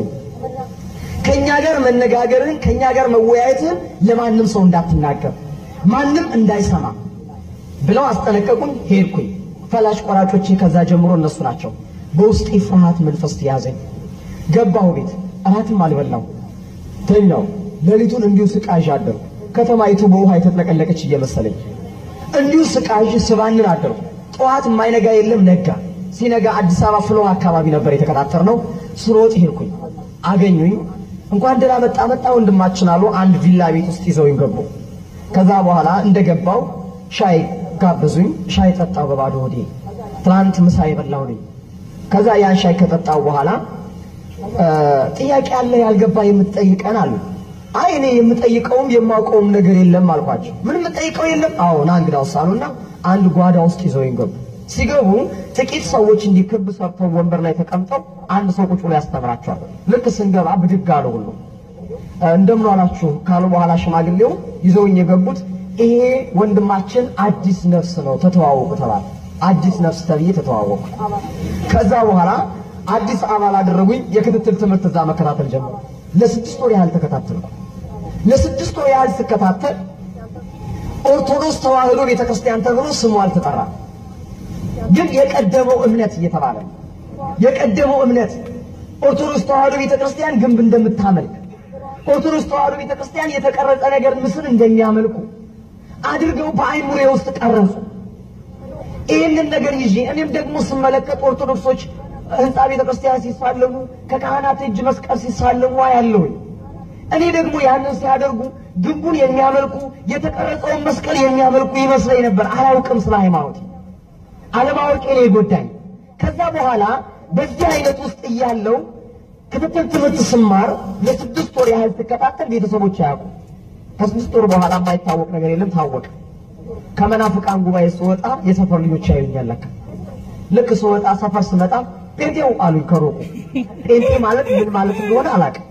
ከኛ ጋር መነጋገርን ከኛ ጋር መወያየትን ለማንም ሰው እንዳትናገር፣ ማንም እንዳይሰማ ብለው አስጠነቀቁኝ። ሄድኩኝ። ፈላጭ ቆራጮቼ ከዛ ጀምሮ እነሱ ናቸው። በውስጤ ፍርሃት መንፈስ ያዘኝ። ገባሁ ቤት፣ እራትም አልበላው ተኛው። ሌሊቱን እንዲሁ ስቃዥ አደርኩ። ከተማይቱ በውሃ የተጥለቀለቀች እየመሰለኝ እንዲሁ ስቃዥ ስባንን አደርኩ። ጠዋት የማይነጋ የለም ነጋ። ሲነጋ አዲስ አበባ ፍሎ አካባቢ ነበር የተከታተርነው። ስሮጥ ሄድኩኝ። አገኙኝ። እንኳን ደህና መጣ መጣ ወንድማችን አሉ። አንድ ቪላ ቤት ውስጥ ይዘውኝ ገቡ። ከዛ በኋላ እንደገባው ሻይ ጋበዙኝ። ሻይ ጠጣው በባዶ ሆዴ። ትናንት ምሳ የበላው ነኝ። ከዛ ያን ሻይ ከጠጣው በኋላ ጥያቄ አለ ያልገባ የምትጠይቀን አሉ። አይ እኔ የምጠይቀውም የማውቀውም ነገር የለም አልኳቸው። ምን የምጠይቀው የለም? አዎ ና እንግዳውስ አሉና አንድ ጓዳ ውስጥ ይዘውኝ ገቡ። ሲገቡ ጥቂት ሰዎች እንዲህ ክብ ሰርተው ወንበር ላይ ተቀምጠው አንድ ሰው ቁጭ ብሎ ያስተምራቸዋል። ልክ ስንገባ ብድግ አሉ ሁሉ። እንደምን ዋላችሁ ካሉ በኋላ ሽማግሌው ይዘውኝ የገቡት ይሄ ወንድማችን አዲስ ነፍስ ነው ተተዋወቁ ተባለ። አዲስ ነፍስ ተብዬ ተተዋወቁ። ከዛ በኋላ አዲስ አባል አደረጉኝ። የክትትል ትምህርት እዛ መከታተል ጀመሩ። ለስድስት ወር ያህል ተከታተልኩ። ለስድስት ወር ያህል ስከታተል ኦርቶዶክስ ተዋህዶ ቤተክርስቲያን ተብሎ ስሙ አልተጠራም። ግን የቀደመው እምነት እየተባለ የቀደመው እምነት ኦርቶዶክስ ተዋህዶ ቤተክርስቲያን ግንብ እንደምታመልክ ኦርቶዶክስ ተዋህዶ ቤተክርስቲያን የተቀረጸ ነገር ምስል እንደሚያመልኩ አድርገው በአይምሮዬ ውስጥ ቀረጹ። ይህንን ነገር ይዤ እኔም ደግሞ ስመለከት ኦርቶዶክሶች ህንጻ ቤተክርስቲያን ሲሳለሙ ከካህናት እጅ መስቀል ሲሳለሙ አያለሁ። እኔ ደግሞ ያንን ሲያደርጉ ግንቡን የሚያመልኩ የተቀረጸውን መስቀል የሚያመልኩ ይመስለኝ ነበር። አላውቅም ስለ ሃይማኖት አለማወቄ ነው የጎዳኝ። ከዛ በኋላ በዚህ አይነት ውስጥ እያለው ክትትል ትምህርት ስማር ለስድስት ወር ያህል ተከታተል። ቤተሰቦች ያውቁ። ከስድስት ወር በኋላ የማይታወቅ ነገር የለም ታወቀ። ከመናፍቃን ጉባኤ ስወጣ የሰፈር ልጆች ያዩኛል። ለካ ልክ ስወጣ ሰፈር ስመጣ ጴንጤው አሉኝ ከሩቁ። ጴንጤ ማለት ምን ማለት እንደሆነ አላውቅም።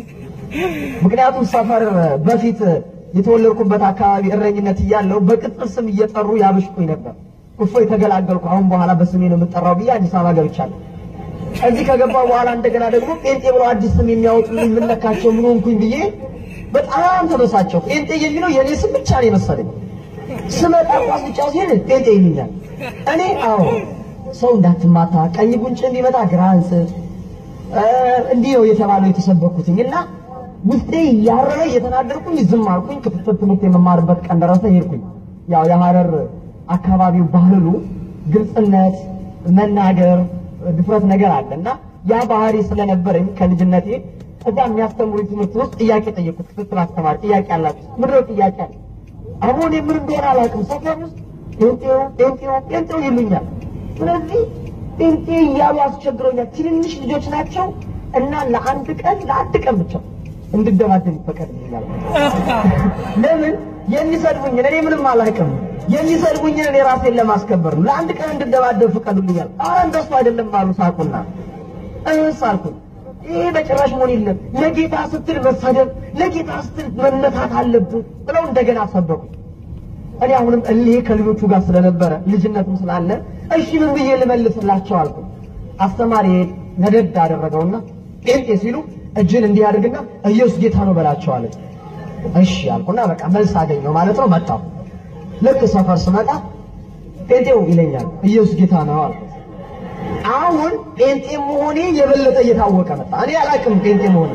ምክንያቱም ሰፈር በፊት የተወለድኩበት አካባቢ እረኝነት እያለው በቅጽል ስም እየጠሩ ያብሽኩኝ ነበር። እፎይ ተገላገልኩ፣ አሁን በኋላ በስሜ ነው የምጠራው ብዬ አዲስ አበባ ገብቻለሁ። እዚህ ከገባው በኋላ እንደገና ደግሞ ጴንጤ ብለው አዲስ ስም የሚያወጡልኝ ምን ነካቸው ምን ሆንኩኝ ብዬ በጣም ተበሳጨሁ። ጴንጤ የሚለው የኔ ስም ብቻ ነው የመሰለኝ። ስመጣ ኳስ ብቻ ሲል ጴንጤ ይሉኛል። እኔ አዎ ሰው እንዳትማታ ቀኝ ጉንጭን ቢመታ ግራ አንስት እንዲህ ነው የተባለው የተሰበኩትኝና ውስጤ ያረረ የተናደርኩኝ ዝም አልኩኝ ክትትል ትምህርት የመማርበት ቀን ደረሰ ሄድኩኝ ያው የሐረር አካባቢው ባህሉ ግልጽነት መናገር ድፍረት ነገር አለና ያ ባህሪ ስለነበረኝ ከልጅነቴ እዛ የሚያስተምሩኝ ትምህርት ውስጥ ጥያቄ ጠየቁት ክትትል አስተማሪ ጥያቄ አላችሁ ምንድነው ጥያቄ አሁን ምን እንደሆነ አላውቅም ሰፈር ውስጥ ጴንጤው ጴንጤው ጴንጤው ይሉኛል ስለዚህ ጴንጤ እያሉ አስቸግሮኛል ትንንሽ ልጆች ናቸው እና ለአንድ ቀን ለአንድ ቀን ብቻ እንድደባደብ ይፈቀድልኛል ለምን የሚሰድቡኝ እኔ ምንም አላውቅም የሚሰድቡኝ እኔ ራሴን ለማስከበር ነው ለአንድ ቀን እንድደባደብ ፈቀዱልኛል ኧረ እንደሱ አይደለም ባሉ ሳቁና እንሳልኩ ይሄ በጭራሽ ሞን የለም ለጌታ ስትል መሰደብ ለጌታ ስትል መነታት አለብህ ብለው እንደገና ሰበኩ እኔ አሁንም እልሄ ከልጆቹ ጋር ስለነበረ ልጅነቱም ስላለ እሺ ምን ብዬ ልመልስላቸው አልኩ አስተማሪ ነደድ አደረገውና ጴንጤ ሲሉ እጅን እንዲህ አድርግና ኢየሱስ ጌታ ነው በላቸው አለ እሺ አልኩና በቃ መልስ አገኘው ማለት ነው መጣው ልክ ሰፈር ስመጣ ጴንጤው ይለኛል ኢየሱስ ጌታ ነው አልኩ አሁን ጴንጤ መሆኔ የበለጠ እየታወቀ መጣ እኔ አላውቅም ጴንጤ መሆኔ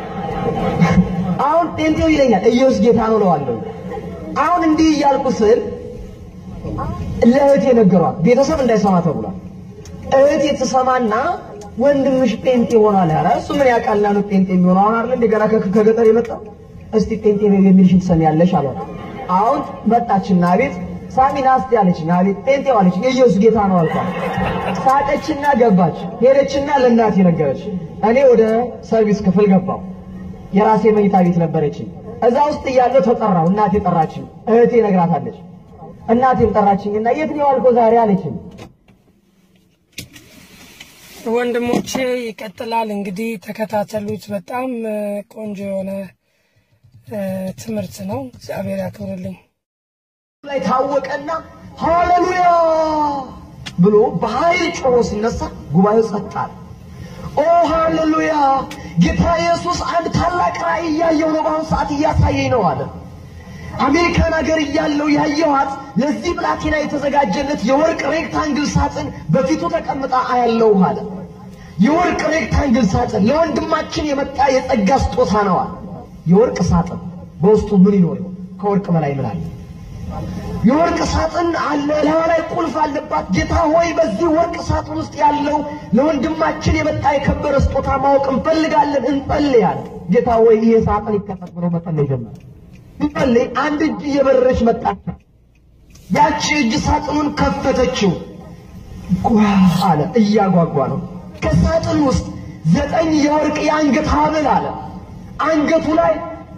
አሁን ጴንጤው ይለኛል ኢየሱስ ጌታ ነው ለዋለሁ አሁን እንዲህ ያልኩ ስል ለእህቴ ነገሯት ቤተሰብ እንዳይሰማ ተብሏል እህቴ ተሰማና ወንድምሽ ጴንጤ ሆኗል አለ እሱ ምን ያውቃል ነው ጴንጤ የሚሆነው አሁን አይደል እንደገና ከገጠር የመጣው እስቲ ጴንጤ ነው የሚልሽን ትሰሚያለሽ አሏት አሁን መጣችና ቤት ሳሚናስ ያለችኝ አቤት ጴንጤው አለች ኢየሱስ ጌታ ነው አልኳት ሳቀችና ገባች ሄደችና ለእናቴ ነገረች እኔ ወደ ሰርቪስ ክፍል ገባው የራሴ መኝታ ቤት ነበረችኝ እዛ ውስጥ ያለው ተጠራው እናቴ ጠራችኝ እህቴ ነግራታለች እናቴም ጠራችኝና የት ነው ያልከው ዛሬ አለችኝ ወንድሞቼ ይቀጥላል እንግዲህ ተከታተሉት በጣም ቆንጆ የሆነ ትምህርት ነው እግዚአብሔር ያክብርልኝ ላይ ታወቀና ሃሌሉያ ብሎ በኃይል ጮሆ ሲነሳ ጉባኤው ጸጥ አለ ኦ ሃሌሉያ ጌታ ኢየሱስ አንድ ታላቅ ራእይ ያየው ነው በአሁኑ ሰዓት እያሳየኝ ነው አለ አሜሪካን ሀገር እያለው ያየዋት ለዚህ ብላቴና የተዘጋጀለት የወርቅ ሬክታንግል ሳጥን በፊቱ ተቀምጣ አያለው አለ የወርቅ ሬክታንግል ሳጥን ለወንድማችን የመጣ የጸጋ ስጦታ ነው አለ የወርቅ ሳጥን በውስጡ ምን ይኖር ከወርቅ በላይ ምን አለ የወርቅ ሳጥን አለ ለላይ ቁልፍ አለባት ጌታ ሆይ በዚህ ወርቅ ሳጥን ውስጥ ያለው ለወንድማችን የመጣ የከበረ ስጦታ ማወቅ እንፈልጋለን እንጸልያለን ጌታ ሆይ ይሄ ሳጥን ይከፈት ብሎ መጸለይ ጀመረ ይጸልይ አንድ እጅ እየበረረች መጣች ያቺ እጅ ሳጥኑን ከፈተችው ጓ አለ እያጓጓ ነው ከሳጥን ውስጥ ዘጠኝ የወርቅ የአንገት ሐብል አለ አንገቱ ላይ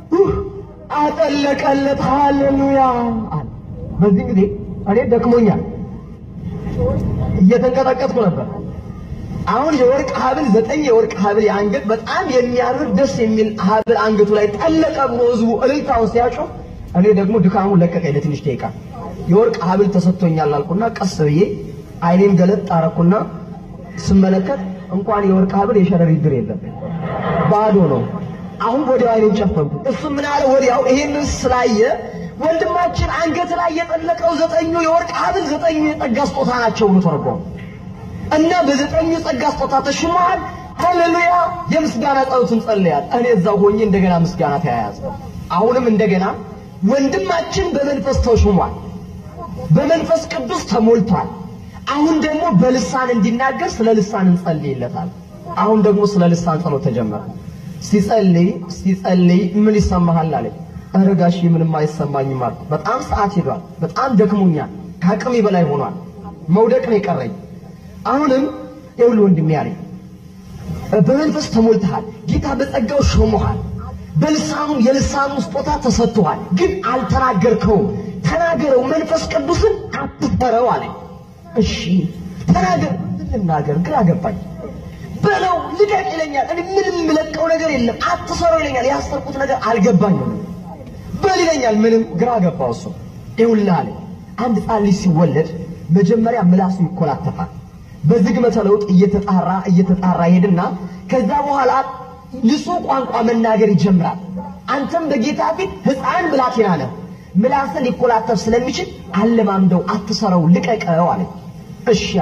አጠለቀለት ሃሌሉያ አለ በዚህ ጊዜ እኔ ደክሞኛል እየተንቀጠቀጥኩ ነበር አሁን የወርቅ ሐብል ዘጠኝ የወርቅ ሐብል የአንገት በጣም የሚያምር ደስ የሚል ሐብል አንገቱ ላይ ጠለቀ ብሎ ህዝቡ እልልታው ሲያጮህ እኔ ደግሞ ድካሙ ለቀቀኝ ለትንሽ ደቂቃ የወርቅ ሐብል ተሰጥቶኛል አልኩና ቀስ ብዬ አይኔን ገለጥ አረኩና ስመለከት እንኳን የወርቅ ሐብል የሸረሪ ድር የለም ባዶ ነው አሁን ወዲያው አይኔን ጨፈንኩ እሱ ምን አለ ወዲያው ይሄን ስላየ ወንድማችን አንገት ላይ የጠለቀው ዘጠኙ የወርቅ ሐብል ዘጠኙ የጸጋ ስጦታ ናቸው ብሎ ተረጎመ እና በዘጠኙ የጸጋ ስጦታ ተሽሟል ሃሌሉያ የምስጋና ጸሎትን ጸልያል እኔ እዛው ሆኜ እንደገና ምስጋና ተያያዘ አሁንም እንደገና ወንድማችን በመንፈስ ተሽሟል በመንፈስ ቅዱስ ተሞልቷል አሁን ደግሞ በልሳን እንዲናገር ስለ ልሳን እንጸልይለታል አሁን ደግሞ ስለ ልሳን ጸሎት ተጀመረ ሲጸልይ ሲጸልይ ምን ይሰማሃል አለ አረጋሽ ምንም አይሰማኝም አለ በጣም ሰዓት ሄዷል በጣም ደክሞኛል ከአቅሜ በላይ ሆኗል መውደቅ ነው የቀረኝ አሁንም ይኸውልህ ወንድሜ ያለኝ በመንፈስ ተሞልተሃል ጌታ በጸጋው ሾሞሃል በልሳኑ የልሳኑ ስጦታ ተሰጥቷል ግን አልተናገርከውም ተናገረው መንፈስ ቅዱስን አትፈረው አለ እሺ ተናገር ልናገር ግራ ገባኝ በለው ልቀቅ ይለኛል እኔ ምንም ምለቀው ነገር የለም አትሰረው ይለኛል ያሰርኩት ነገር አልገባኝም በል ይለኛል ምንም ግራ ገባው እሱ ይኸውልህ አለ አንድ ጻል ሲወለድ መጀመሪያ ምላሱ ይኮላተፋል በዝግመተ ለውጥ እየተጣራ እየተጣራ ሄድና ከዛ በኋላ ንጹህ ቋንቋ መናገር ይጀምራል አንተም በጌታ ፊት ህፃን ብላቴና ነህ ምላስን ሊኮላተፍ ስለሚችል አለማምደው አትሰረው ልቀቀው አለ እሺ አለ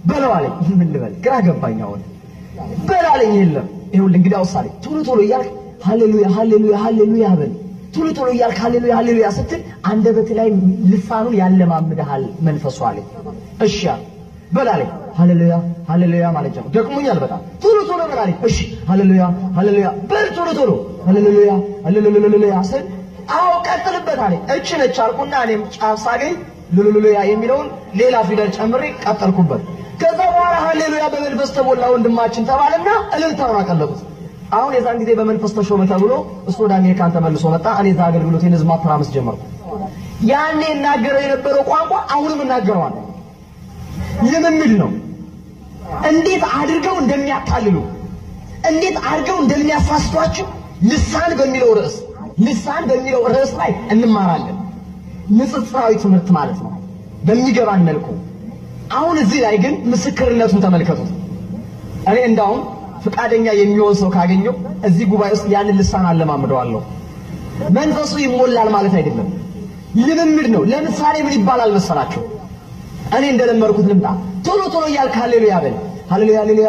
በለው አለኝ። ምን ልበል ግራ ገባኝ። አሁን በላለኝ የለም ይሁን እንግዲህ አውሳለ ቶሎ ቶሎ እያልክ ሃሌሉያ ሃሌሉያ ሃሌሉያ በል ቶሎ ቶሎ እያልክ ሃሌሉያ ሃሌሉያ ስትል አንደበት ላይ ልሳኑን ያለማምድሃል መንፈሱ አለኝ። እሺ በላለኝ ሃሌሉያ ሃሌሉያ ማለት ነው። ደክሞኛል በጣም ቶሎ ቶሎ በላለኝ። እሺ ሃሌሉያ ሃሌሉያ በል ቶሎ ቶሎ ሃሌሉያ ሃሌሉያ ስል አው ቀጥልበት አለኝ። እቺ ነች አልኩና እኔም ጫፍ ሳገኝ ሃሌሉያ የሚለውን ሌላ ፊደል ጨምሬ ቀጠልኩበት። ከዛ በኋላ ሃሌሉያ በመንፈስ ተሞላ ወንድማችን ተባለና እልልታውን አቀለጡት። አሁን የዛን ጊዜ በመንፈስ ተሾመ ተብሎ እሱ ወደ አሜሪካን ተመልሶ መጣ። እኔ እዛ አገልግሎቴን ህዝብ ማተራመስ ጀመርኩ። ያኔ እናገረው የነበረው ቋንቋ አሁንም እናገረዋለሁ። ልምምድ ነው። እንዴት አድርገው እንደሚያታልሉ እንዴት አድርገው እንደሚያሳስቷችሁ ልሳን በሚለው ርዕስ ልሳን በሚለው ርዕስ ላይ እንማራለን። ንጽጽራዊ ትምህርት ማለት ነው በሚገባን መልኩ። አሁን እዚህ ላይ ግን ምስክርነቱን ተመልከቱት። እኔ እንዳውም ፍቃደኛ የሚሆን ሰው ካገኘው እዚህ ጉባኤ ውስጥ ያንን ልሳን አለማምደዋለሁ። መንፈሱ ይሞላል ማለት አይደለም፣ ልምምድ ነው። ለምሳሌ ምን ይባላል መሰላችሁ? እኔ እንደለመርኩት ልምጣ። ቶሎ ቶሎ እያልክ ሃሌሉያ በል ሃሌሉያ ሃሌሉያ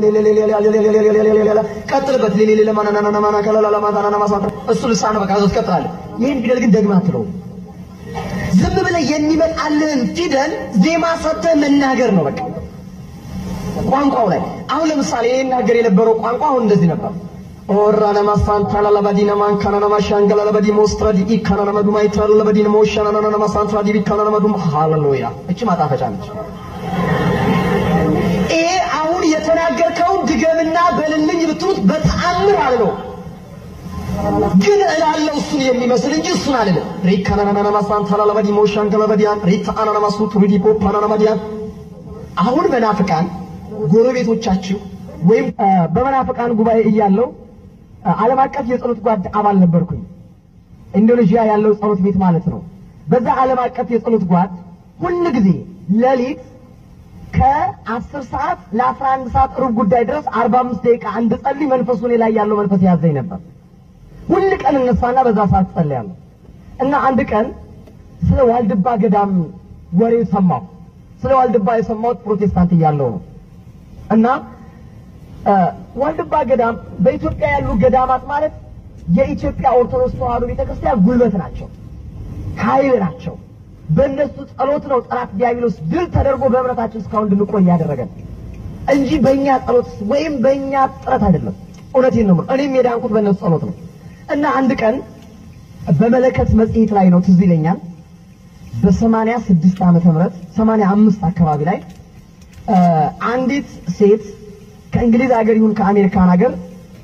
ሃሌሉያ ቀጥልበት ሌሌ ለማናናና ማና ከላላ ማታናና ማሳታ እሱ ልሳን በቃ እዛው ትቀጥላለህ። ይሄን ፊደል ግን ደግመህ አትለው። ዝም ብለህ የሚመጣልህን ፊደል ዜማ ሰጥተህ መናገር ነው በቃ ቋንቋው ላይ። አሁን ለምሳሌ ይናገር የነበረው ቋንቋ አሁን እንደዚህ ነበር። ኦራና ማሳንታላ ለባዲና ማንካናና ማሻንገላ ለባዲ ሞስትራዲ ኢካናና መዱማይ ታላ ለባዲና ሞሻናናና ማሳንትራዲ ቢካናና መዱም ሃሌሉያ። እቺ ማጣፈጫ ነች። ይሄ አሁን የተናገርከው ድገምና በልልኝ ብትሉት በተአምር አለው ግን እላለሁ እሱን የሚመስል እንጂ እሱን አይደለም። ሪካናናና ማሳንታላ ለባዲ ሞሻንገላ ለባዲያን ሪታናና ማሱት ሪዲፖ ፓናና ማዲያን። አሁን መናፍቃን ጎረቤቶቻችሁ ወይም በመናፍቃን ጉባኤ እያለው ዓለም አቀፍ የጸሎት ጓድ አባል ነበርኩኝ። ኢንዶኔዥያ ያለው ጸሎት ቤት ማለት ነው። በዛ ዓለም አቀፍ የጸሎት ጓድ ሁሉ ጊዜ ሌሊት ከአስር ሰዓት ለአስራ አንድ ሰዓት ሩብ ጉዳይ ድረስ አርባ አምስት ደቂቃ እንድጸልይ መንፈሱ እኔ ላይ ያለው መንፈስ ያዘኝ ነበር። ሁሉ ቀን እነሳና በዛ ሰዓት ጸልያለሁ። እና አንድ ቀን ስለ ዋልድባ ገዳም ወሬ ሰማሁ። ስለ ዋልድባ የሰማሁት ፕሮቴስታንት እያለሁ ነው። እና ዋልድባ ገዳም በኢትዮጵያ ያሉ ገዳማት ማለት የኢትዮጵያ ኦርቶዶክስ ተዋሕዶ ቤተክርስቲያን ጉልበት ናቸው፣ ኃይል ናቸው። በእነሱ ጸሎት ነው ጠላት ዲያብሎስ ድል ተደርጎ በእምነታችን እስካሁን እንድንቆይ ያደረገን እንጂ በእኛ ጸሎት ወይም በእኛ ጥረት አይደለም። እውነቴን ነው። እኔም የዳንኩት በእነሱ ጸሎት ነው። እና አንድ ቀን በመለከት መጽሔት ላይ ነው ትዝ ይለኛል በሰማንያ ስድስት ዓመተ ምህረት ሰማንያ አምስት አካባቢ ላይ አንዲት ሴት ከእንግሊዝ ሀገር ይሁን ከአሜሪካን ሀገር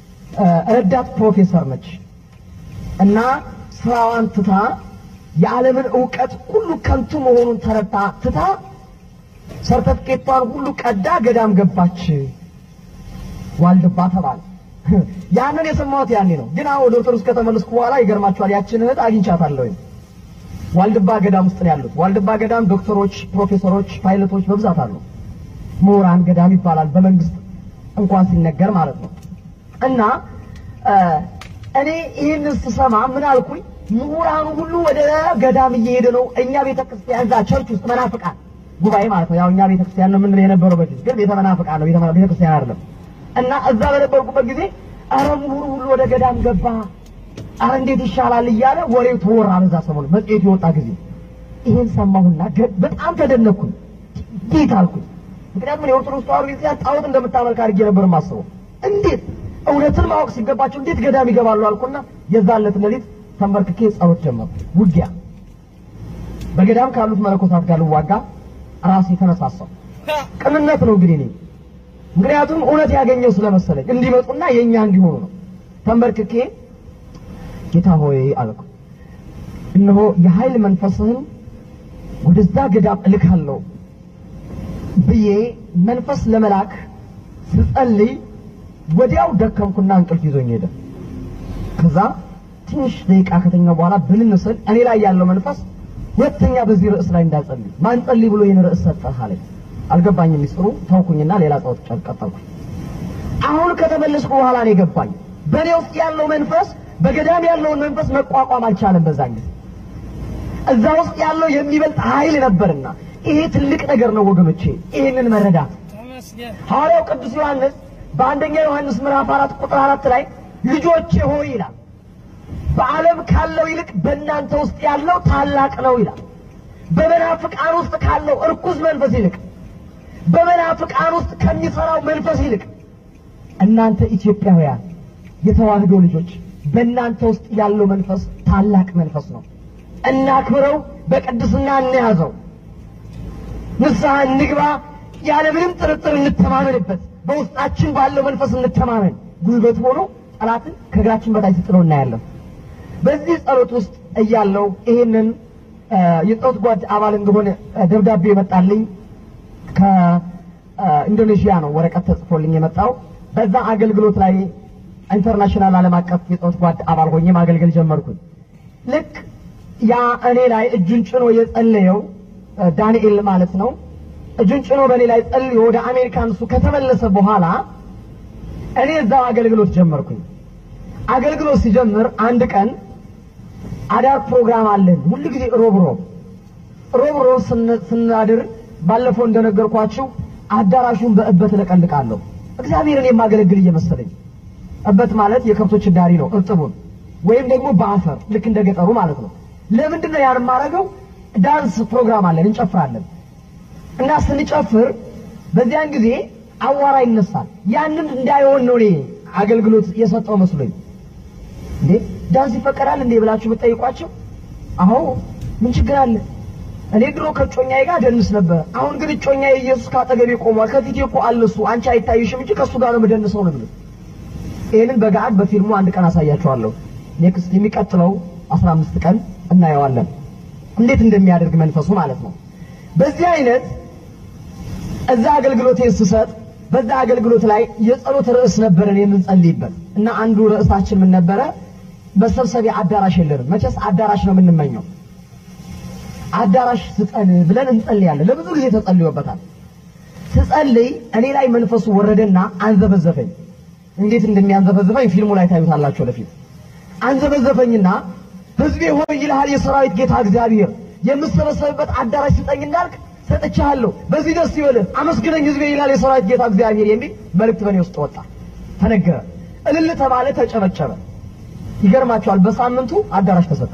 ረዳት ፕሮፌሰር ነች እና ስራዋን ትታ የዓለምን ዕውቀት ሁሉ ከንቱ መሆኑን ተረታ ትታ ሰርተፍኬቷን ሁሉ ቀዳ ገዳም ገባች። ዋልድባ ተባለ። ያንን የሰማሁት ያኔ ነው። ግን አሁን ወደ ኦርቶዶክስ ከተመለስኩ በኋላ ይገርማችኋል ያችን እህት አግኝቻታለሁ። ዋልድባ ገዳም ውስጥ ነው ያሉት። ዋልድባ ገዳም ዶክተሮች፣ ፕሮፌሰሮች፣ ፓይለቶች በብዛት አሉ። ምሁራን ገዳም ይባላል በመንግስት እንኳን ሲነገር ማለት ነው። እና እኔ ይህን ስሰማ ምን አልኩኝ? ምሁራኑ ሁሉ ወደ ገዳም እየሄደ ነው። እኛ ቤተክርስቲያን እዛ ቸርች ውስጥ መናፍቃን ጉባኤ ማለት ነው። ያው እኛ ቤተክርስቲያን ነው ምን የነበረው በፊት ግን ቤተ መናፍቃን ነው፣ ቤተክርስቲያን አይደለም። እና እዛ በነበርኩበት ጊዜ አረ ምሁሩ ሁሉ ወደ ገዳም ገባ፣ አረ እንዴት ይሻላል እያለ ወሬው ተወራ። በዛ ሰሞን መጽሔቱ የወጣ ጊዜ ይሄን ሰማሁና በጣም ተደነኩኝ። እንዴት አልኩኝ። ምክንያቱም የኦርቶዶክስ ተዋሕዶ ቤተክርስቲያን ጣዖት እንደምታመልክ አድርጌ ነበር የማስበው። እንዴት እውነትን ማወቅ ሲገባቸው እንዴት ገዳም ይገባሉ አልኩና የዛን ዕለት ሌሊት ተንበርክኬ ጸሎት ጀመርኩ። ውጊያ በገዳም ካሉት መለኮታት ጋር ልዋጋ ራሴ ተነሳሳሁ። ቅንነት ነው እንግዲህ እኔ ምክንያቱም እውነት ያገኘው ስለመሰለኝ እንዲመጡና የኛ እንዲሆኑ ነው። ተንበርክኬ ጌታ ሆይ አልኩ፣ እነሆ የኃይል መንፈስህን ወደዛ ገዳም እልካለሁ ብዬ መንፈስ ለመላክ ስጸልይ ወዲያው ደከምኩና እንቅልፍ ይዞኝ ሄደ። ከዛ ትንሽ ደቂቃ ከተኛው በኋላ ብንነስል እኔ ላይ ያለው መንፈስ ሁለተኛ በዚህ ርዕስ ላይ እንዳጸልይ ማን ጸልይ ብሎ ይሄን ርዕስ ሰጠህ አለኝ። አልገባኝም ሚስጥሩ። ተውኩኝና ሌላ ጸሎት ቀጠልኩ። አሁን ከተመለስኩ በኋላ ነው የገባኝ በኔ ውስጥ ያለው መንፈስ በገዳም ያለውን መንፈስ መቋቋም አልቻለም። በዛን ጊዜ እዛ ውስጥ ያለው የሚበልጥ ኃይል ነበርና ይሄ ትልቅ ነገር ነው ወገኖቼ ይሄንን መረዳት ሐዋርያው ቅዱስ ዮሐንስ በአንደኛ ዮሐንስ ምዕራፍ አራት ቁጥር አራት ላይ ልጆቼ ሆይ ይላል በዓለም ካለው ይልቅ በእናንተ ውስጥ ያለው ታላቅ ነው ይላል በመናፍቃን ውስጥ ካለው እርኩስ መንፈስ ይልቅ በመናፍቃን ውስጥ ከሚሰራው መንፈስ ይልቅ እናንተ ኢትዮጵያውያን የተዋህዶ ልጆች በእናንተ ውስጥ ያለው መንፈስ ታላቅ መንፈስ ነው እናክብረው በቅድስና እንያዘው ንስሐ እንግባ ያለ ምንም ጥርጥር እንተማመንበት በውስጣችን ባለው መንፈስ እንተማመን ጉልበት ሆኖ ጠላትን ከግራችን በታች ጥሎ እናያለን በዚህ ጸሎት ውስጥ እያለው ይሄንን የጸሎት ጓድ አባል እንደሆነ ደብዳቤ የመጣልኝ ከኢንዶኔዥያ ነው ወረቀት ተጽፎልኝ የመጣው በዛ አገልግሎት ላይ ኢንተርናሽናል ዓለም አቀፍ የጸሎት ጓድ አባል ሆኜ ማገልገል ጀመርኩኝ ልክ ያ እኔ ላይ እጁን ጭኖ የጸለየው ዳንኤል ማለት ነው እጁን ጭኖ በእኔ ላይ ጸልዮ ወደ አሜሪካን እሱ ከተመለሰ በኋላ እኔ እዛው አገልግሎት ጀመርኩኝ አገልግሎት ሲጀምር አንድ ቀን አዳር ፕሮግራም አለን ሁሉ ጊዜ ሮብ ሮብ ሮብ ሮብ ስናድር ባለፈው እንደነገርኳችሁ አዳራሹን በእበት ለቀልቃለሁ እግዚአብሔርን የማገለግል እየመሰለኝ እበት ማለት የከብቶች ዳሪ ነው እርጥቡን ወይም ደግሞ በአፈር ልክ እንደገጠሩ ማለት ነው ለምንድን ነው ያን ማረገው ዳንስ ፕሮግራም አለን እንጨፍራለን እና ስንጨፍር በዚያን ጊዜ አዋራ ይነሳል ያንን እንዳይሆን ነው እኔ አገልግሎት የሰጠው መስሎኝ እንዴ ዳንስ ይፈቀዳል እንዴ ብላችሁ ብትጠይቋቸው አዎ ምን ችግር አለ እኔ ድሮ ከጮኛዬ ጋር ደንስ ነበር አሁን ግን ጮኛዬ ኢየሱስ ካጠገቤ ቆሟል ከፊቴ እኮ አለሱ አንቺ አይታይሽም እንጂ ከሱ ጋር ነው መደንሰው ነው ብሎ ይሄንን በጋድ በፊልሙ አንድ ቀን አሳያችኋለሁ ኔክስት የሚቀጥለው አስራ አምስት ቀን እናየዋለን እንዴት እንደሚያደርግ መንፈሱ ማለት ነው በዚህ አይነት እዛ አገልግሎት የስሰጥ በዛ አገልግሎት ላይ የጸሎት ርዕስ ነበረን የምንጸልይበት እና አንዱ ርዕሳችን ምን ነበረ በሰብሰቢያ አዳራሽ የለንም መቼስ አዳራሽ ነው የምንመኘው አዳራሽ ስጠን ብለን እንጸልያለን ለብዙ ጊዜ ተጸልዮበታል ስጸልይ እኔ ላይ መንፈሱ ወረደና አንዘበዘፈኝ እንዴት እንደሚያንዘበዘፈኝ ፊልሙ ላይ ታዩታላችሁ ለፊት አንዘበዘፈኝና ሕዝቤ ሆይ ይልሃል የሰራዊት ጌታ እግዚአብሔር የምሰበሰብበት አዳራሽ ስጠኝ እንዳልክ ሰጥቻለሁ በዚህ ደስ ይበልህ አመስግነኝ ሕዝቤ ይልሃል የሰራዊት ጌታ እግዚአብሔር የሚል መልእክት በእኔ ውስጥ ወጣ ተነገረ እልል ተባለ ተጨበጨበ ይገርማችኋል በሳምንቱ አዳራሽ ተሰጠ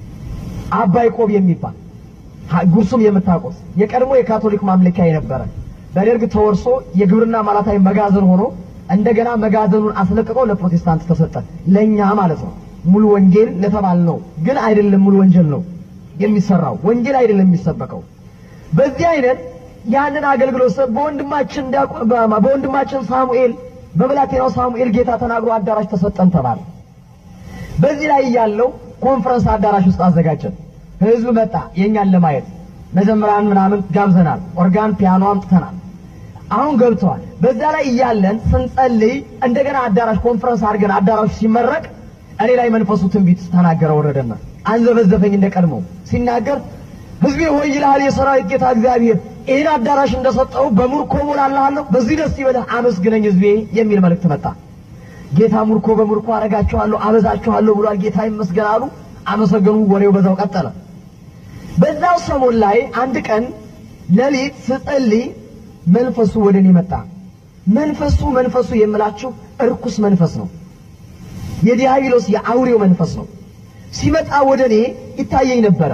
አባይ ቆብ የሚባል ጉርሱም የምታቆስ የቀድሞ የካቶሊክ ማምለኪያ የነበረ በደርግ ተወርሶ የግብርና ማላታይ መጋዘን ሆኖ እንደገና መጋዘኑን አስለቅቀው ለፕሮቴስታንት ተሰጠ ለኛ ማለት ነው ሙሉ ወንጌል ለተባል ነው ግን አይደለም ሙሉ ወንጌል ነው የሚሰራው ወንጌል አይደለም የሚሰበከው በዚህ አይነት ያንን አገልግሎት በወንድማችን በወንድማችን ሳሙኤል በብላቴናው ሳሙኤል ጌታ ተናግሮ አዳራሽ ተሰጠን ተባለ በዚህ ላይ ያለው ኮንፈረንስ አዳራሽ ውስጥ አዘጋጀን ህዝብ መጣ የኛን ለማየት መዘምራን ምናምን ጋብዘናል ኦርጋን ፒያኖ አምጥተናል አሁን ገብተዋል በዛ ላይ ያለን ስንጸልይ እንደገና አዳራሽ ኮንፈረንስ አድርገን አዳራሹ ሲመረቅ እኔ ላይ መንፈሱ ትንቢት ተናገረ ወረደና አንዘበዘፈኝ እንደቀድሞ ሲናገር ሕዝቤ ሆይ ይልሃል የሰራዊት ጌታ እግዚአብሔር ይህን አዳራሽ እንደሰጠው በሙርኮ ሞላለሁ በዚህ ደስ ይበልህ አመስግነኝ ሕዝቤ የሚል መልእክት መጣ ጌታ ሙርኮ በሙርኮ አረጋቸዋለሁ አበዛቸዋለሁ ብሏል ጌታ ይመስገን አሉ አመሰገኑ ወሬው በዛው ቀጠለ በዛው ሰሞን ላይ አንድ ቀን ሌሊት ስጸልይ መንፈሱ ወደኔ መጣ መንፈሱ መንፈሱ የምላችሁ እርኩስ መንፈስ ነው የዲያብሎስ የአውሬው መንፈስ ነው ሲመጣ ወደኔ ይታየኝ ነበር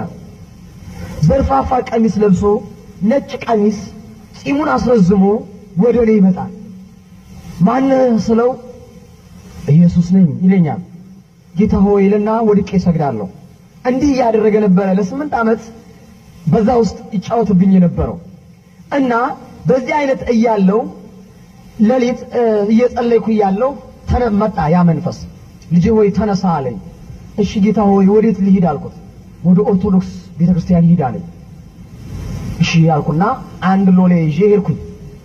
ዘርፋፋ ቀሚስ ለብሶ ነጭ ቀሚስ ጺሙን አስረዝሞ ወደኔ ይመጣል ማን ስለው ኢየሱስ ነኝ ይለኛል ጌታ ሆይ ይልና ወድቄ ሰግዳለሁ እንዲህ ያደረገ ነበር ለስምንት ዓመት በዛ ውስጥ ይጫወትብኝ የነበረው እና በዚህ አይነት እያለው ሌሊት እየጸለይኩ እያለው ተነመጣ ያ መንፈስ ልጄ ሆይ ተነሳ አለኝ እሺ ጌታ ሆይ ወዴት ልሂድ አልኩት ወደ ኦርቶዶክስ ቤተክርስቲያን ሂድ አለኝ እሺ አልኩና አንድ ሎሌ ይዤ ሄድኩኝ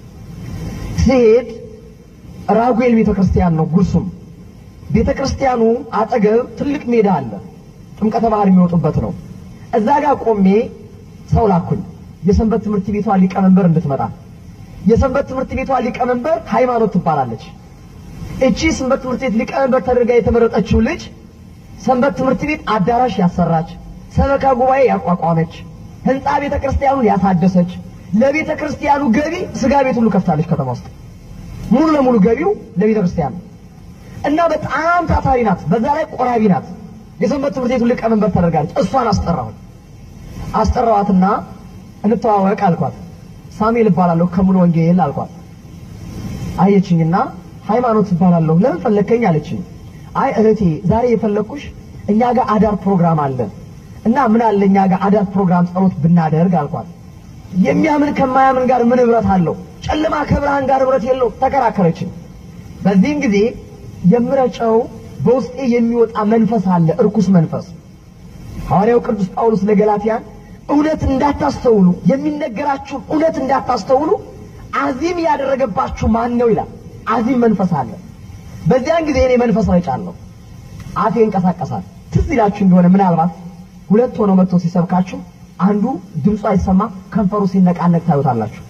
ሲሄድ ራጉኤል ቤተክርስቲያን ነው ጉርሱም ቤተክርስቲያኑ አጠገብ ትልቅ ሜዳ አለ ጥምቀተ ባህር የሚወጡበት ነው እዛ ጋር ቆሜ ሰው ላኩኝ የሰንበት ትምህርት ቤቷ ሊቀመንበር እንድትመጣ የሰንበት ትምህርት ቤቷ ሊቀመንበር ሃይማኖት ትባላለች እቺ ሰንበት ትምህርት ቤት ሊቀመንበር ተደርጋ የተመረጠችው ልጅ ሰንበት ትምህርት ቤት አዳራሽ ያሰራች ሰበካ ጉባኤ ያቋቋመች ህንጻ ቤተክርስቲያኑን ያሳደሰች ለቤተክርስቲያኑ ገቢ ስጋ ቤት ሁሉ ከፍታለች ከተማ ውስጥ ሙሉ ለሙሉ ገቢው ለቤተክርስቲያኑ እና በጣም ታታሪ ናት በዛ ላይ ቆራቢ ናት የሰንበት ትምህርት ቤቱ ሊቀመንበር ተደርጋለች እሷን አስጠራው አስጠራዋትና እንተዋወቅ አልኳት ሳሙኤል እባላለሁ ከሙሉ ወንጌል አልኳት አየችኝና ሃይማኖት እባላለሁ ለምን ፈለከኝ አለችኝ አይ እህቴ ዛሬ የፈለኩሽ እኛ ጋር አዳር ፕሮግራም አለ እና ምን አለ እኛ ጋር አዳር ፕሮግራም ጸሎት ብናደርግ አልኳት የሚያምን ከማያምን ጋር ምን ህብረት አለው ጨለማ ከብርሃን ጋር ህብረት የለው ተከራከረችኝ በዚህም ጊዜ የምረጨው በውስጤ የሚወጣ መንፈስ አለ እርኩስ መንፈስ ሐዋርያው ቅዱስ ጳውሎስ ለገላትያን እውነት እንዳታስተውሉ የሚነገራችሁ እውነት እንዳታስተውሉ አዚም ያደረገባችሁ ማን ነው ይላል አዚም መንፈስ አለ በዚያን ጊዜ እኔ መንፈስ ረጫለሁ አፌ እንቀሳቀሳል ትዝ ይላችሁ እንደሆነ ምናልባት ሁለት ሆነው መጥቶ ሲሰብካችሁ አንዱ ድምፁ አይሰማ ከንፈሩ ሲነቃነቅ ታዩታላችሁ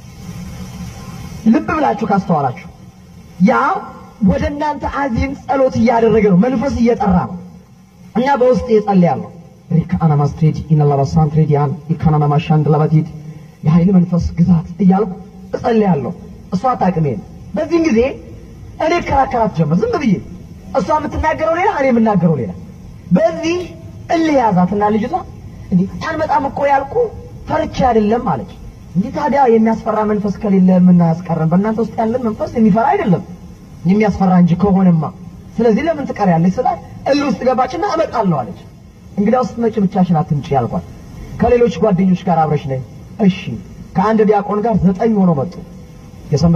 ልብ ብላችሁ ካስተዋላችሁ ያ ወደ እናንተ አዚም ጸሎት እያደረገ ነው መንፈስ እየጠራ ነው እና በውስጤ እጸልያለሁ ሪካና ማስትሬድ ኢነላባ ሳንትሬዲያን ኢካናና ማሻንድ ለባቲት የኃይል መንፈስ ግዛት እያልኩ እጸልያለሁ እሷ ታቅሜን በዚህ ጊዜ እኔ ከራከራት ጀመር ዝም ብዬ እሷ የምትናገረው ሌላ እኔ የምናገረው ሌላ በዚህ እልያዛትና ልጅቷ እንዴ አንመጣም እኮ ያልኩ ፈርቻ አይደለም አለች እንዴ ታዲያ የሚያስፈራ መንፈስ ከሌለ ምን ያስቀረን በእናንተ ውስጥ ያለ መንፈስ የሚፈራ አይደለም የሚያስፈራ እንጂ ከሆነማ ስለዚህ ለምን ትቀሪያለሽ ስላት እል ውስጥ ገባችና አመጣለሁ አለች እንግዲያው ስትመጪ ብቻሽን አትምጪ ያልኳት ከሌሎች ጓደኞች ጋር አብረሽ ነኝ እሺ ከአንድ ዲያቆን ጋር ዘጠኝ ሆኖ መጡ